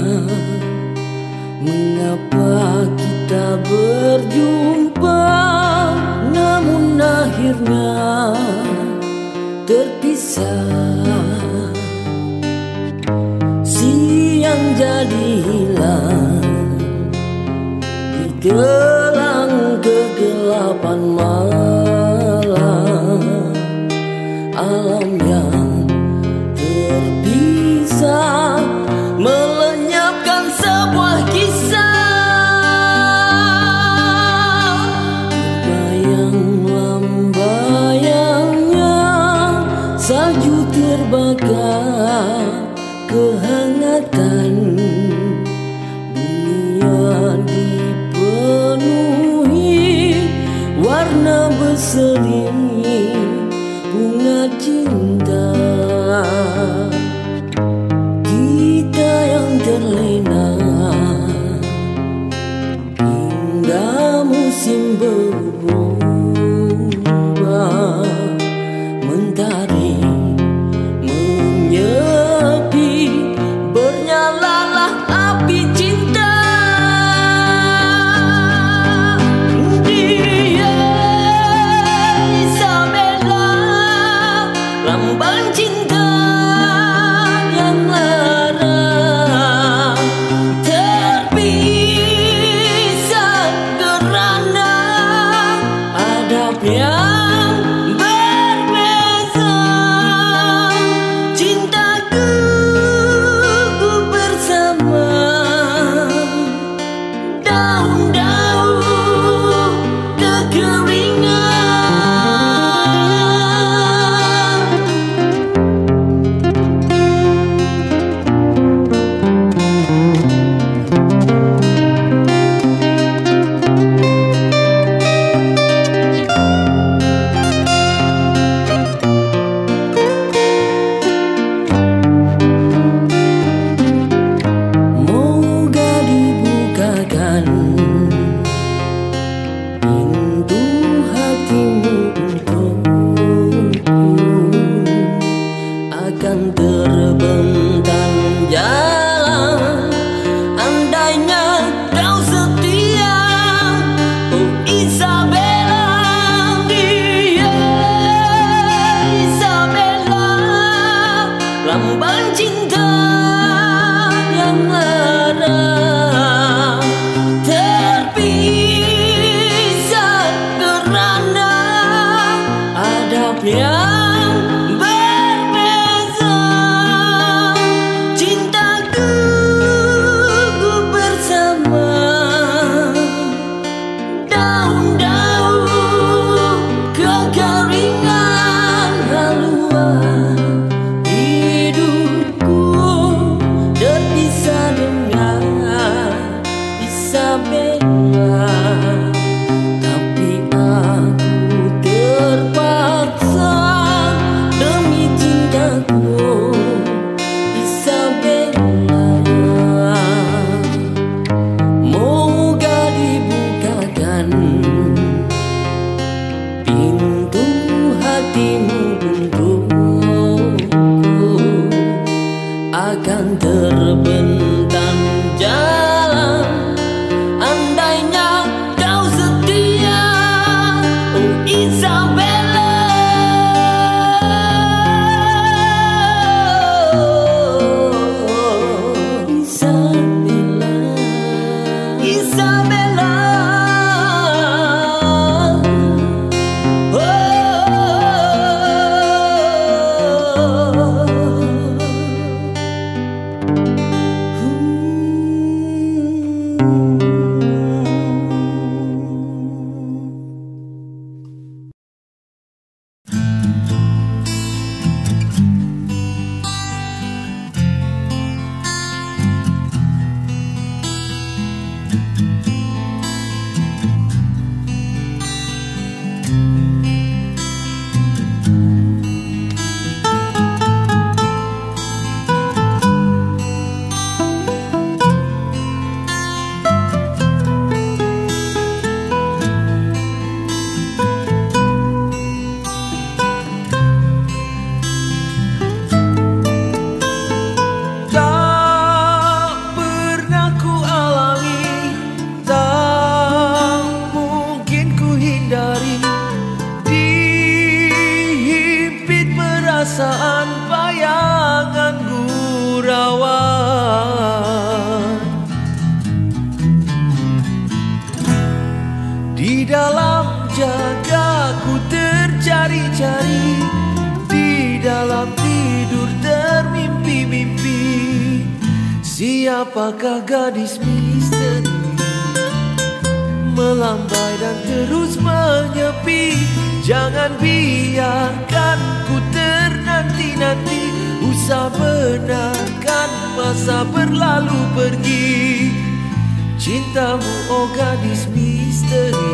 Mengapa kita berjumpa namun akhirnya terpisah? Siang jadi hilang di gelang kegelapan malam. Alam yang terpisah melenyapkan sebuah kisah. Terbayang lambayangnya salju terbakar kehangatan. Dunia dipenuhi warna berseri bunga cinta. Kita yang terlena hingga musim berubah, mentari menyepi, bernyalalah api cinta. Dia Isabella, lambang cinta yang lara, terpisah kerana adab yang berbeza. Cintaku bersama daun-daun kekeringan. Moga dibukakan pintu hatimu untukku, akan terbentang jalan andainya kau setia. Oh Isabella, dia Isabella, lambang cinta yang lara, terpisah kerana adab yang berbeza. Cintaku bersama daun-daun kekeringan. Haluan hidupku terpisah dengan Isabella, tapi aku terpaksa demi cintaku Isabella. Moga dibukakan pintu hatimu untukku, akan terbentang jalan andainya kau setia. Oh Isabella, Isabella, Isabella. Perasaan bayangan gurauan di dalam jagaku tercari-cari, di dalam tidur termimpi-mimpi. Siapakah gadis misteri melambai dan terus menyepi? Jangan biarkan ku ternanti-nanti, usah benarkan masa berlalu pergi. Cintamu oh gadis misteri,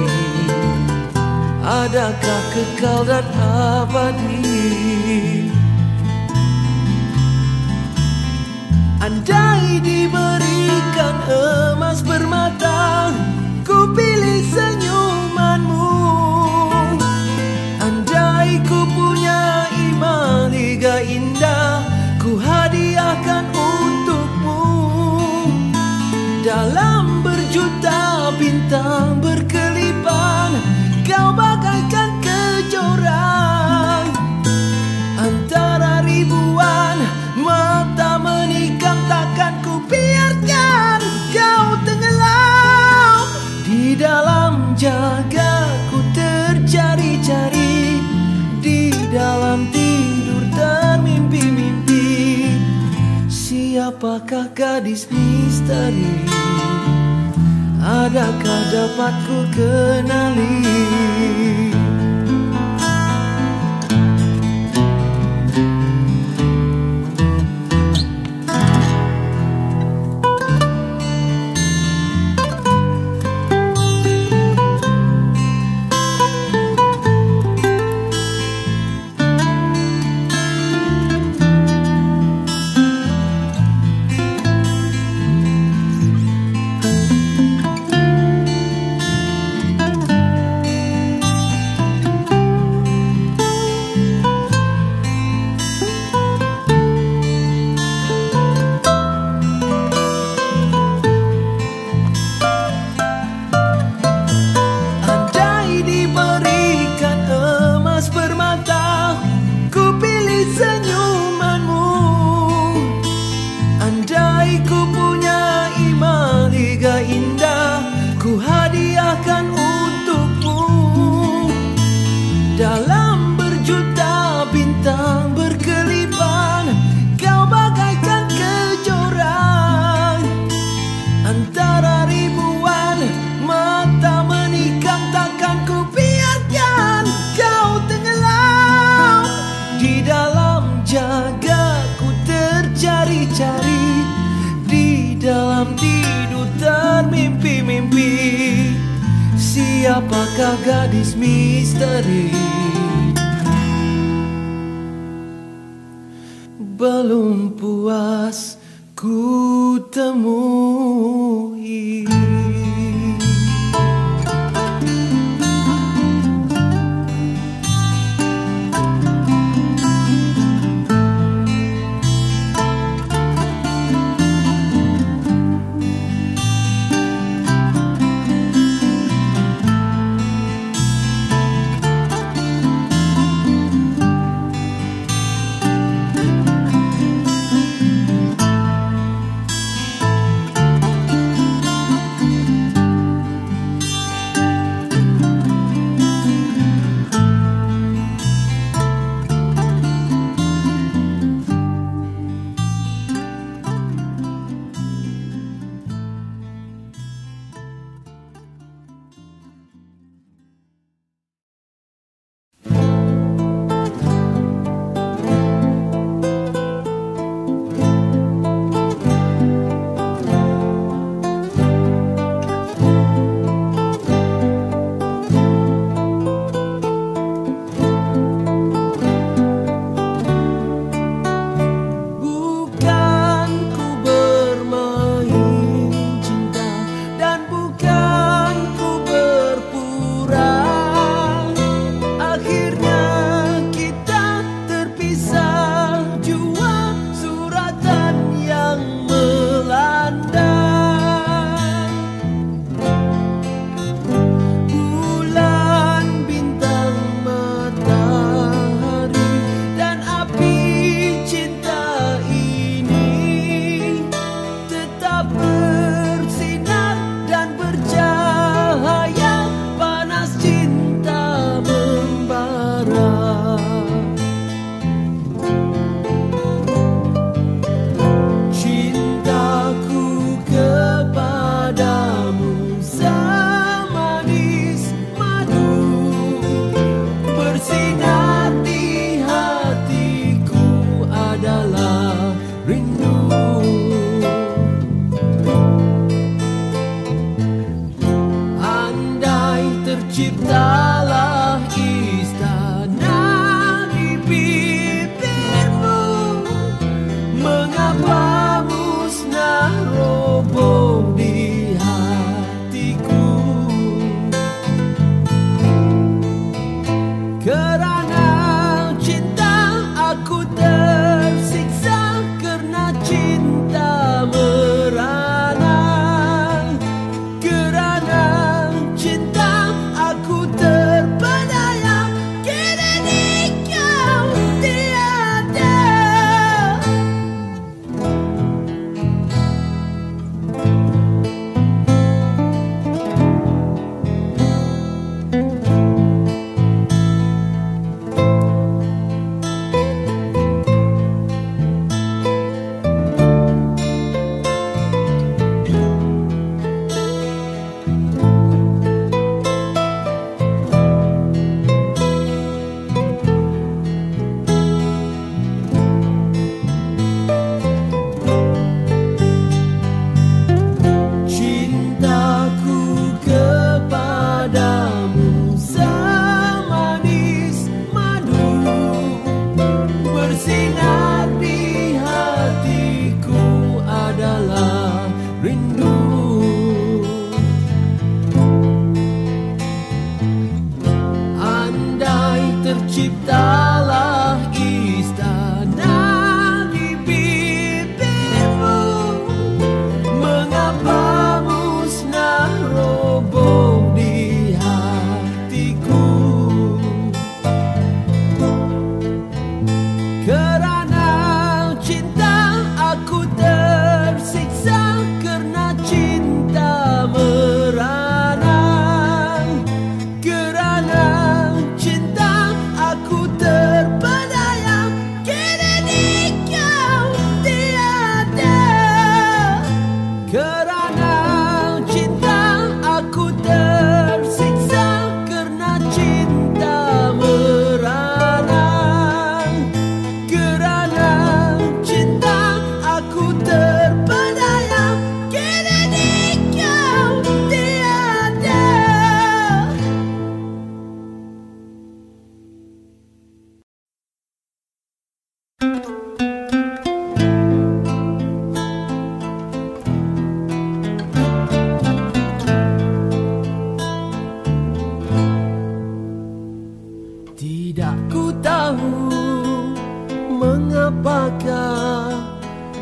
adakah kekal dan abadi? Andai diberikan emas permata, ku pilih senyumanmu. Andai ku punya imam liga indah, ku hadiahkan untukmu. Dalam berjuta bintang berkelipan, kau bagaikan kejora. Antara ribuan mata menikam, takkan ku biarkan kau tenggelam. Di dalam jaga ku tercari-cari, di dalam tidur termimpi-mimpi. Siapakah gadis misteri, adakah dapat ku kenali? Dalam berjuta bintang berkelipan, kau bagaikan kejora. Antara ribuan mata menikam, takkan ku biarkan kau tenggelam. Di dalam jaga ku tercari-cari, di dalam tidur termimpi-mimpi. Siapakah gadis misteri, belum puas ku temui.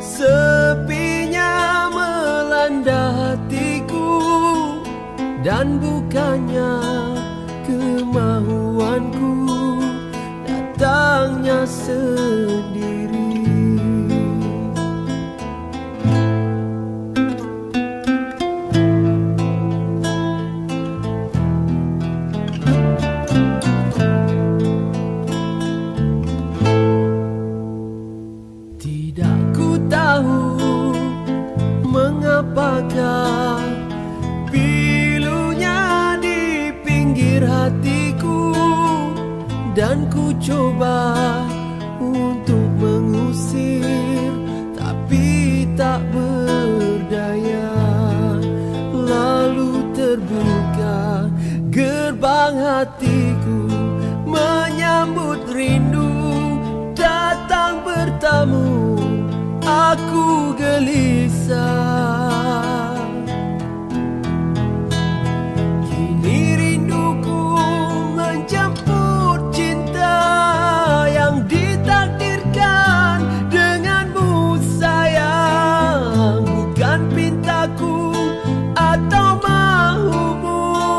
Sepinya melanda hatiku, dan bukannya kemauanku, datangnya sendiri. Tidak ku tahu mengapakah pilunya di pinggir hatiku, dan ku coba untuk mengusir, tapi tak berdaya. Lalu terbuka gerbang hatiku, menyambut rindu datang bertamu. Aku gelisah, kini rinduku menjemput cinta yang ditakdirkan denganmu sayang. Bukan pintaku atau mahumu,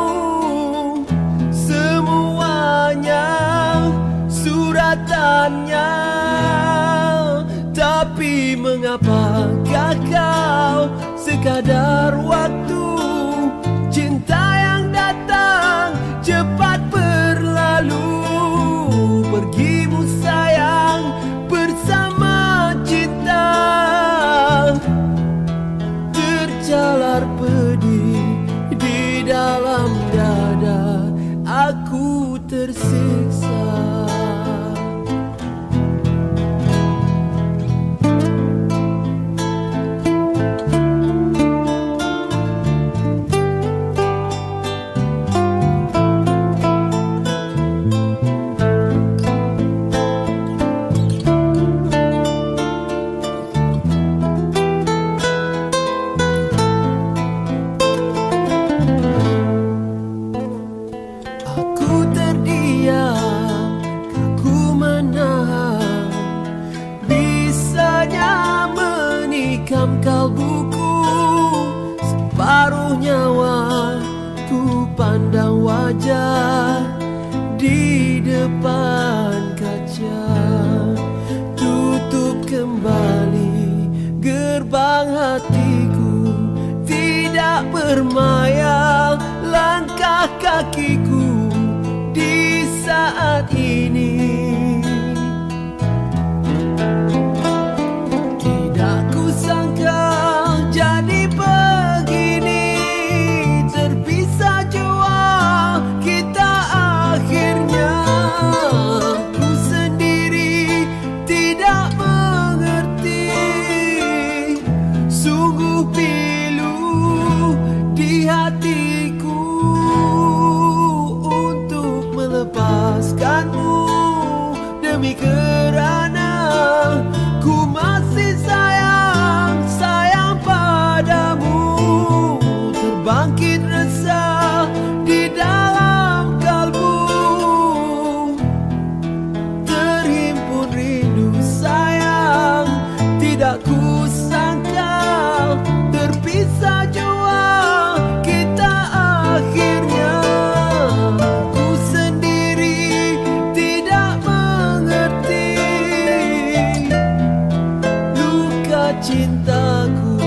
semuanya suratannya. Tapi mengapakah kau sekadar waktu, cinta yang datang cepat berlalu. Pergimu sayang bersama cinta, terjalar pedih di dalam dada. Aku tersiksa. Kalbuku separuh nyawa, ku pandang wajah di depan kaca. Tutup kembali gerbang hatiku, tidak bermayal langkah kakiku di saat ini. Jadi begini, terpisah jua kita akhirnya. Ku sendiri tidak mengerti, sungguh pilu di hatiku untuk melepaskanmu. Demi kerana ku masih sayang padamu, terbangkit resah di dalam kalbu, terhimpun rindu sayang. Tidak ku sangka terpisah jua kita akhirnya. Ku sendiri tidak mengerti luka cintaku.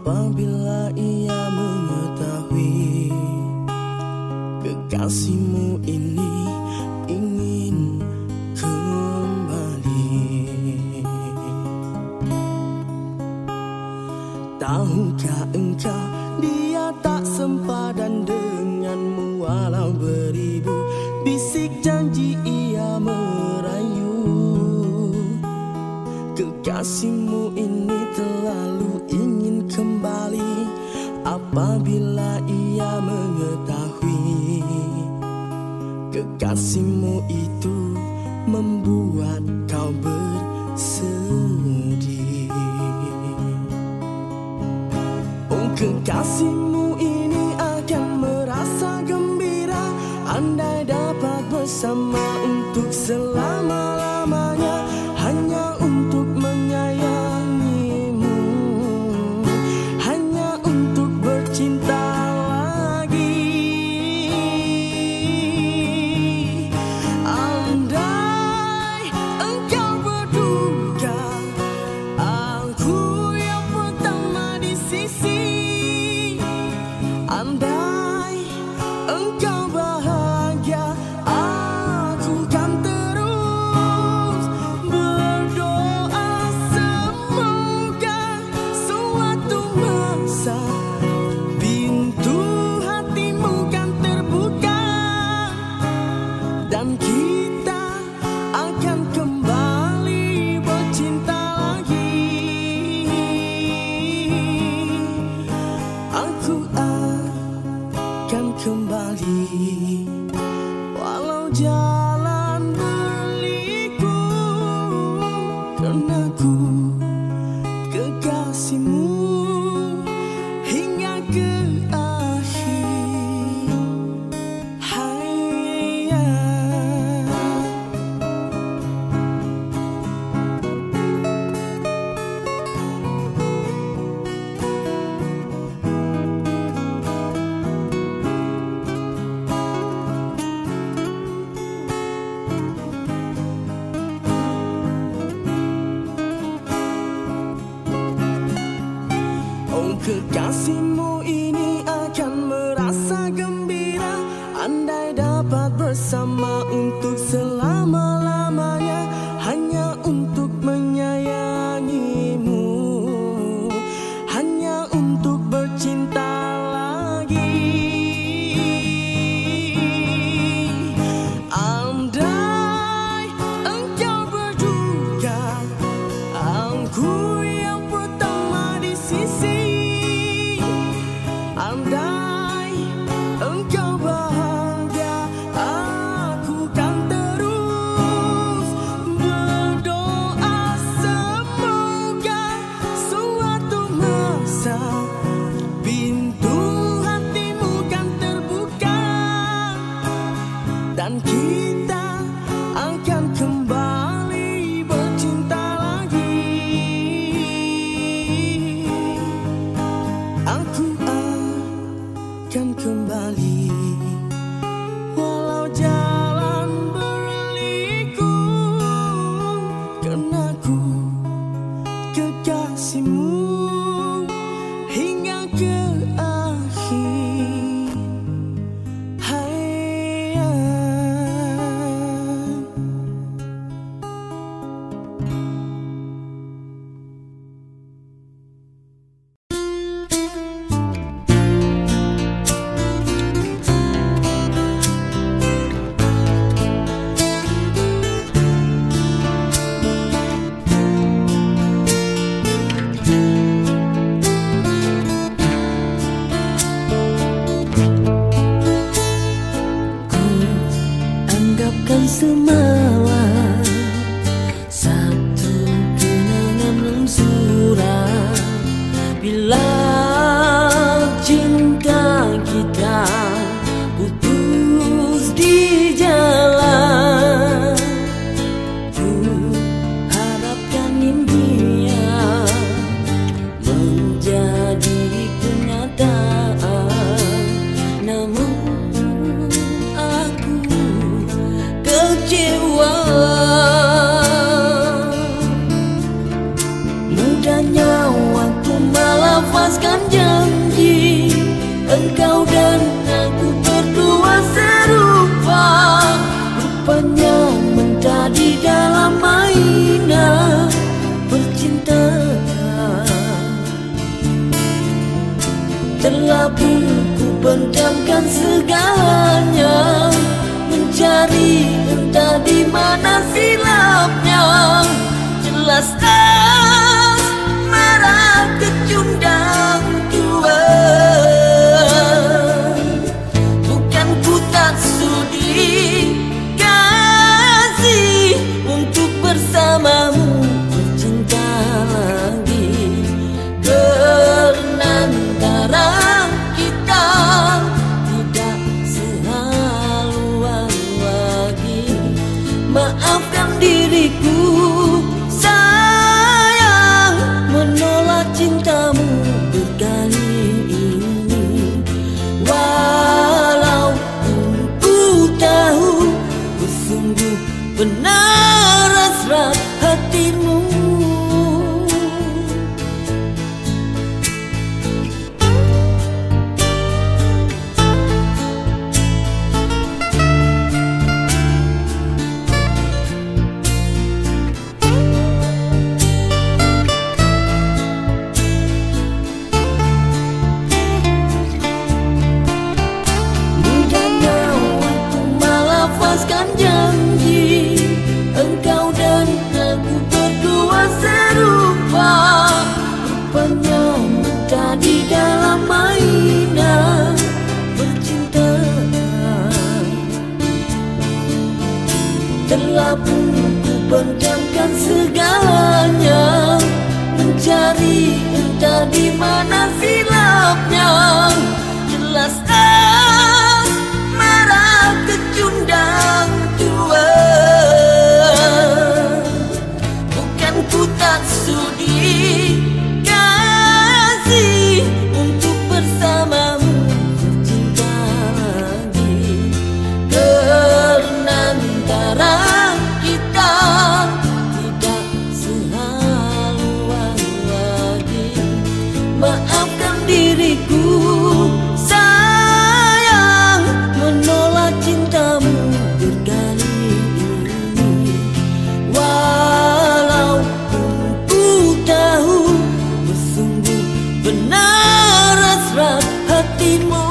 apabila ia mengetahui kekasihmu ini ingin kembali. Tahukah engkau dia tak sempadan denganmu, walau beribu bisik janji ia merayu. Kekasihmu ini terlalu ingin kembali apabila ia mengetahui kekasihmu itu membuat kau bersedih. Oh, kekasihmu ini akan merasa gembira andai dapat bersama untuk selama-lamanya, hanya untuk menyayangimu, hanya untuk bercinta lagi. Andai engkau berduka, aku yang pertama di sisi. Andai engkau bahagia, aku kan terus berdoa semoga suatu masa pintu hatimu kan terbuka dan kita akan kembali bercinta lagi. Aku akan kembali walau jalan berliku, karena ku kekasihmu hingga ke akhir hayat. Oh, kekasihmu ini akan merasa gembira andai dapat bersama untuk selama-lamanya, hanya untuk menyayangimu, hanya untuk bercinta lagi. Andai engkau berduka, aku yang pertama di sisi. Andai engkau bahagia, aku kan terus berdoa semoga suatu masa pintu hatimu kan terbuka dan kita akan kembali bercinta lagi. lafazkan janji, engkau dan aku berdua serupa. Rupanya menjadi dalam mainan percintaan. Telah pun ku pendamkan segalanya, mencari entah di mana silapnya. Jelas asmara kecundang dua. Bukan ku tak sudi kasih untuk bersamamu bercinta lagi, karena antara kita tidak sehaluan lagi. Maafkan diriku sayang, menolak cintamu berkali ini. Walaupun ku tahu sungguh benar hasrat hatimu. Janji, engkau dan aku berdua serupa. Rupanya menjadi dalam mainan percintaan. Telah pun ku pendamkan segalanya, mencari entah di mana silapnya. Jelas asmara kecundang dua. Bukan ku tak sudi kasih untuk bersamamu bercinta lagi, karena antara kita tidak sehaluan lagi. Maafkan diriku sayang, menolak cintamu berkali ini. Walaupun ku tahu sungguh benar hasrat hatimu.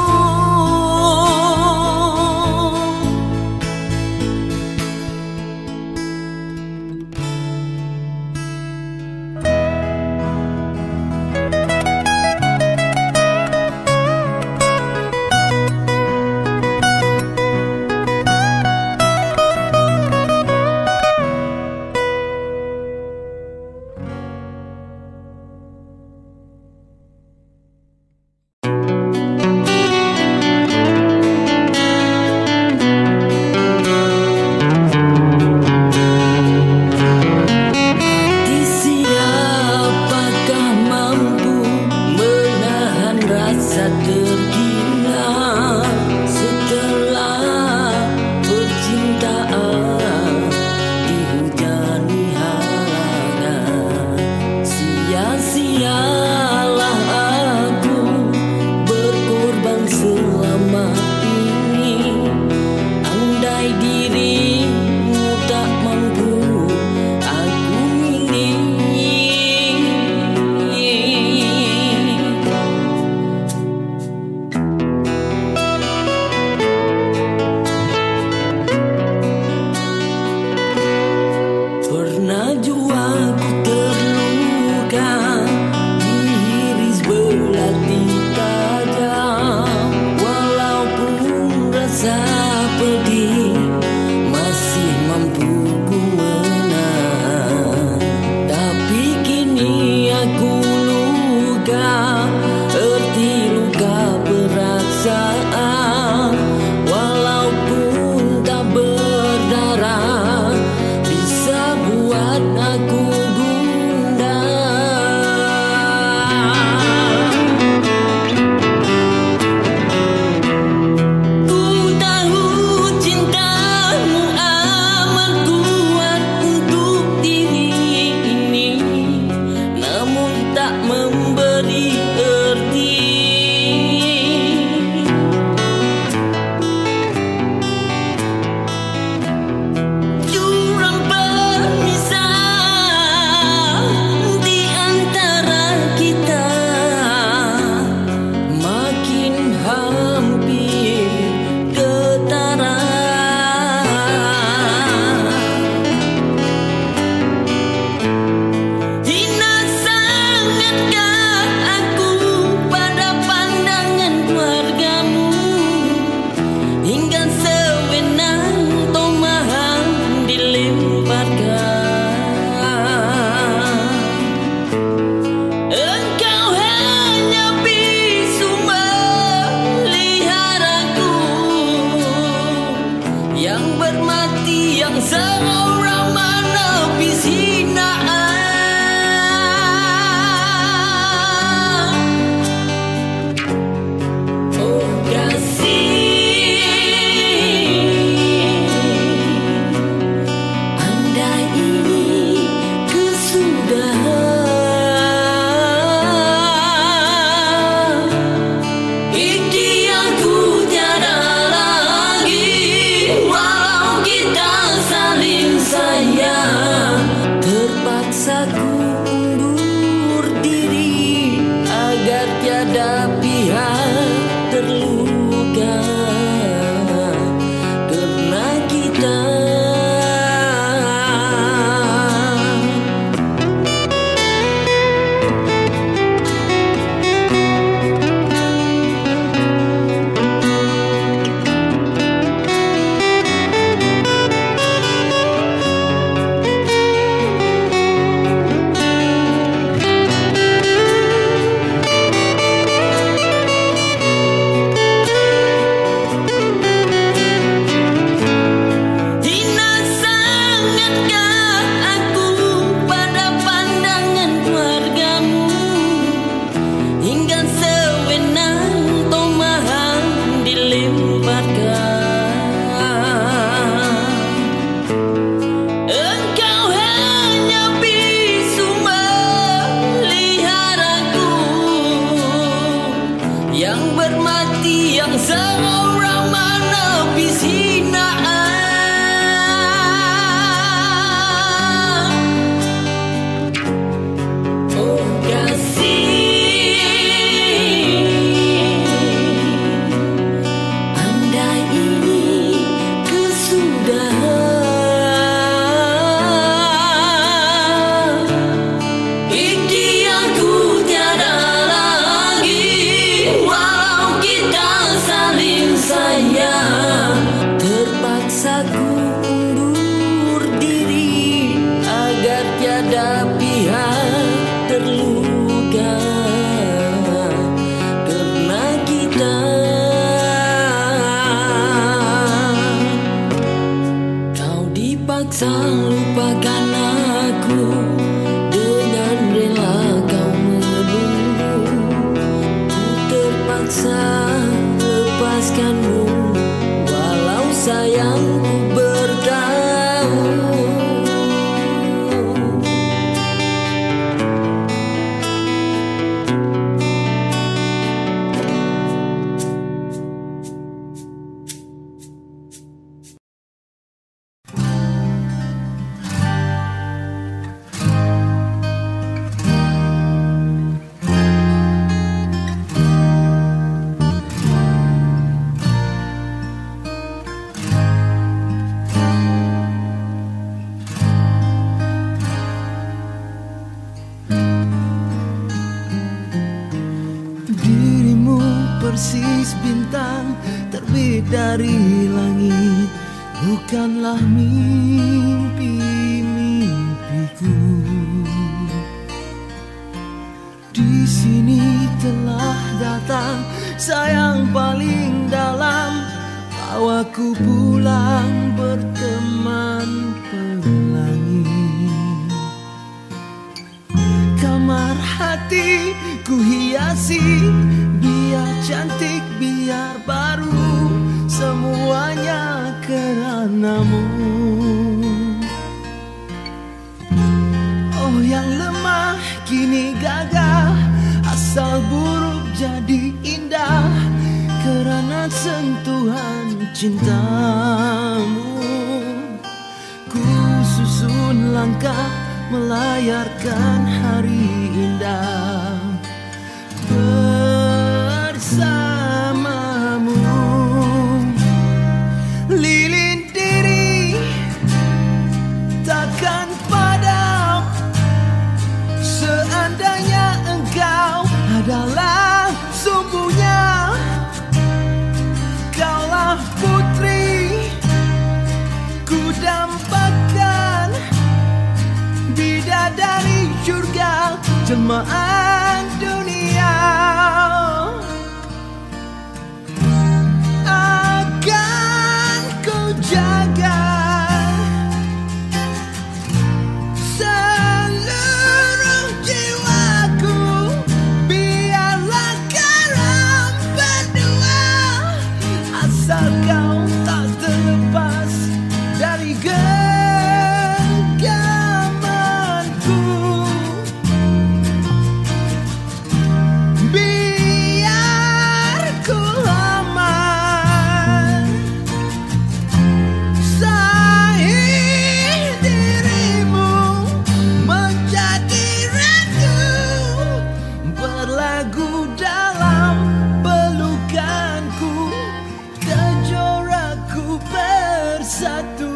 hati yang seorang menepis hinaan. Oh kasih, andai ini kesudahan, ikhtiarku tiada lagi. Walau kita saling sayang, terpaksa ku undur diri agar tiada pihak terluka karena kita. Kau dipaksa lupakan aku, dengan rela kau menunggu. Ku terpaksa lepaskanmu, walau sayangku bertahun. Dirimu persis bintang terbit dari langit, bukanlah mimpi-mimpiku. Di sini telah datang sayang paling dalam, bawaku pulang berteman pelangi. Kamar hati ku hiasi, biar cantik biar baru, semuanya karenamu. Oh yang lemah kini gagah, asal buruk jadi indah, karena sentuhan cintamu. Ku susun langkah melayarkan hari indah bersamamu. Lilin diri takkan padam, seandainya engkau adalah sumbunya. Kaulah putri ku dambakan, bidadari surga jelmaan dunia. Akan ku jaga seluruh jiwaku, biarlah karam berdua, asal kau tak terlepas dari genggamanku. Biar ku aman, sahih dirimu menjadi ratu, berlagu dalam pelukanku, kejoraku bersatu.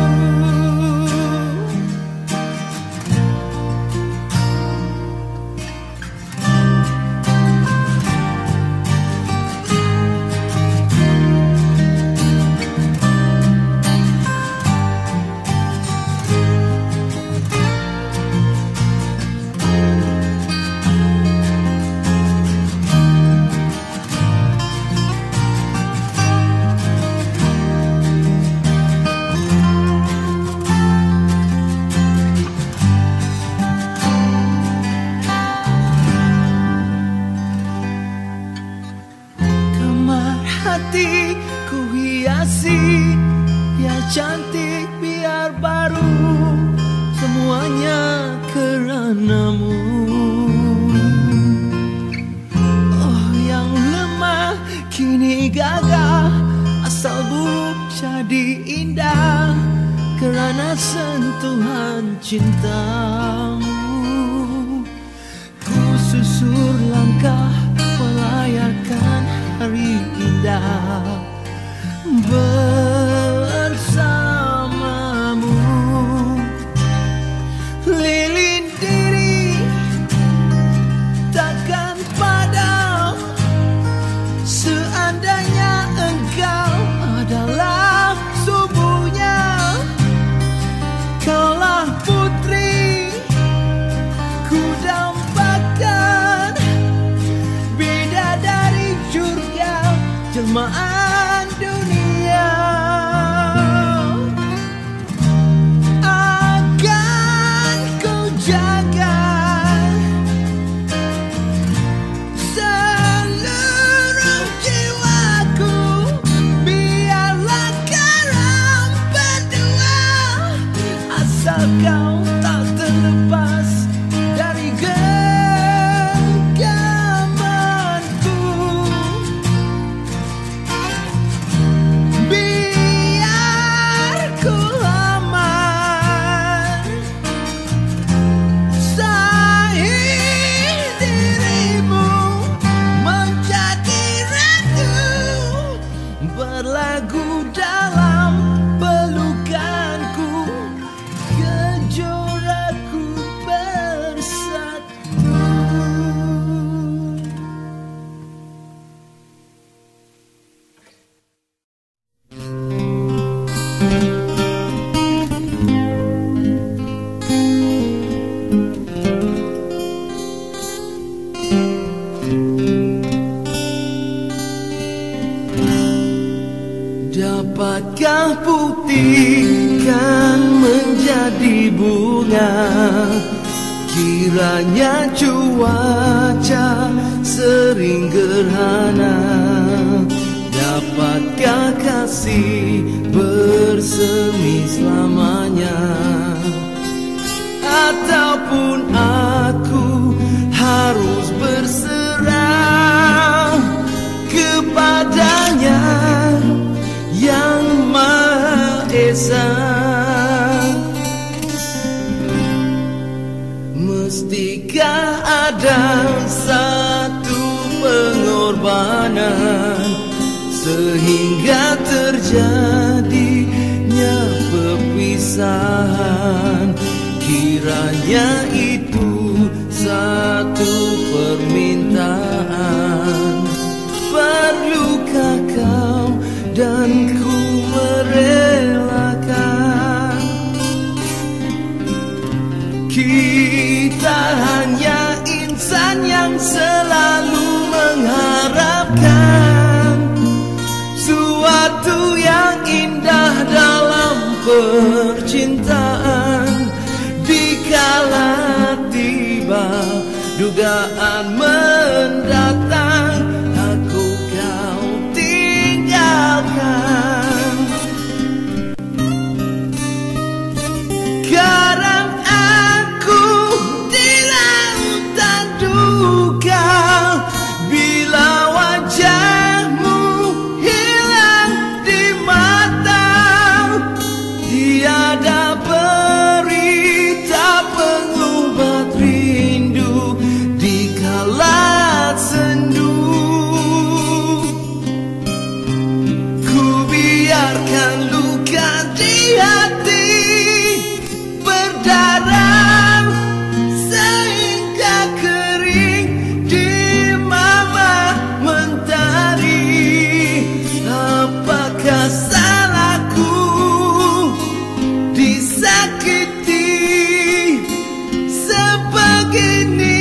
Hati ku hiasi, ya cantik biar baru, semuanya karenamu. Oh yang lemah kini gagah, asal buruk jadi indah karena sentuhan cintamu. Ku susur langkah melayarkan hari indah bersamamu. Lilin diri takkan padam seandainya engkau adalah subuhnya. Kaulah putri ku dambakan, bidadari surga jelmaan dunia. Akan ku jaga seluruh jiwaku, biarlah karam berdua, asal kau tak terlepas dari genggamanku. Biar ku aman sahih dirimu menjadi ratu, berlagu dalam pelukanku, kejoraku bersatu. Dapatkah buktikan menjadi bunga, kiranya cuaca sering gerhana. Dapatkah kasih bersemi selamanya, ataupun aku harus berserah kepadanya yang Maha Esa. Mestikah ada satu pengorbanan sehingga terjadinya perpisahan? Kiranya itu satu permintaan. Perlukah kau dan ku merelakan? Kita hanya insan yang selalu mengharapkan suatu yang indah dalam percintaan. Dikala tiba dugaan mendatang, aku kau tinggalkan. Garam aku di lautan duka, bila wajahmu hilang di mata. Tiada berita pengobat rindu dikala sendu. Ku biarkan luka di hati berdarah sehingga kering di mama mentari. Apakah salahku disakiti sebegini?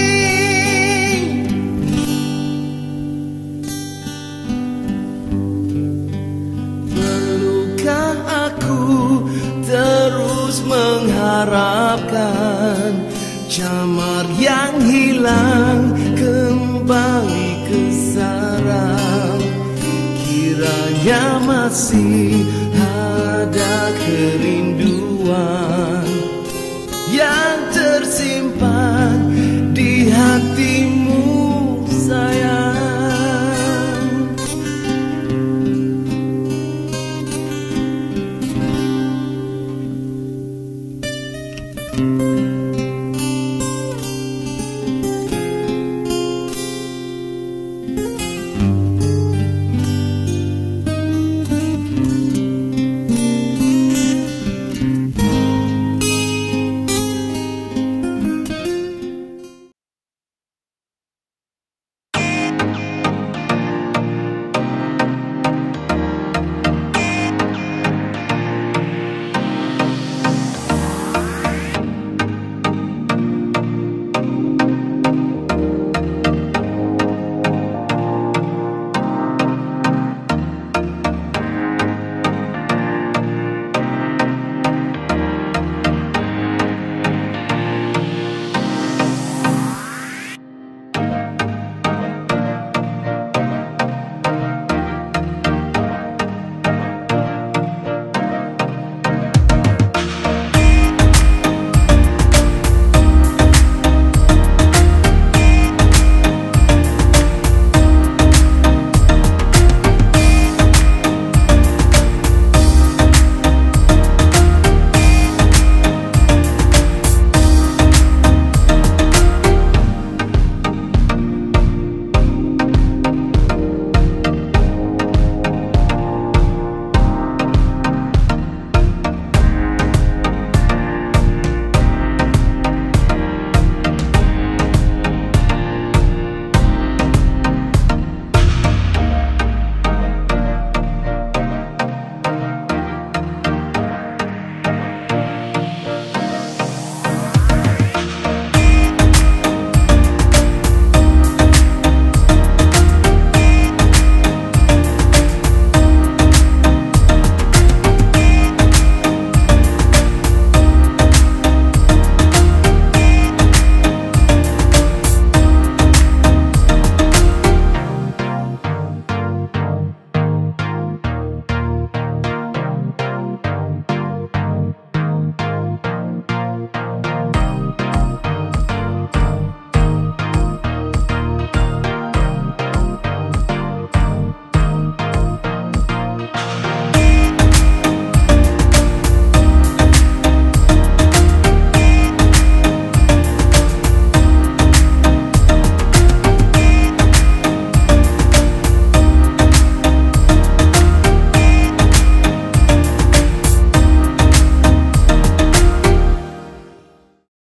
Perlukah aku terus mengharapkan camar yang hilang kembali ke sarang? Kiranya masih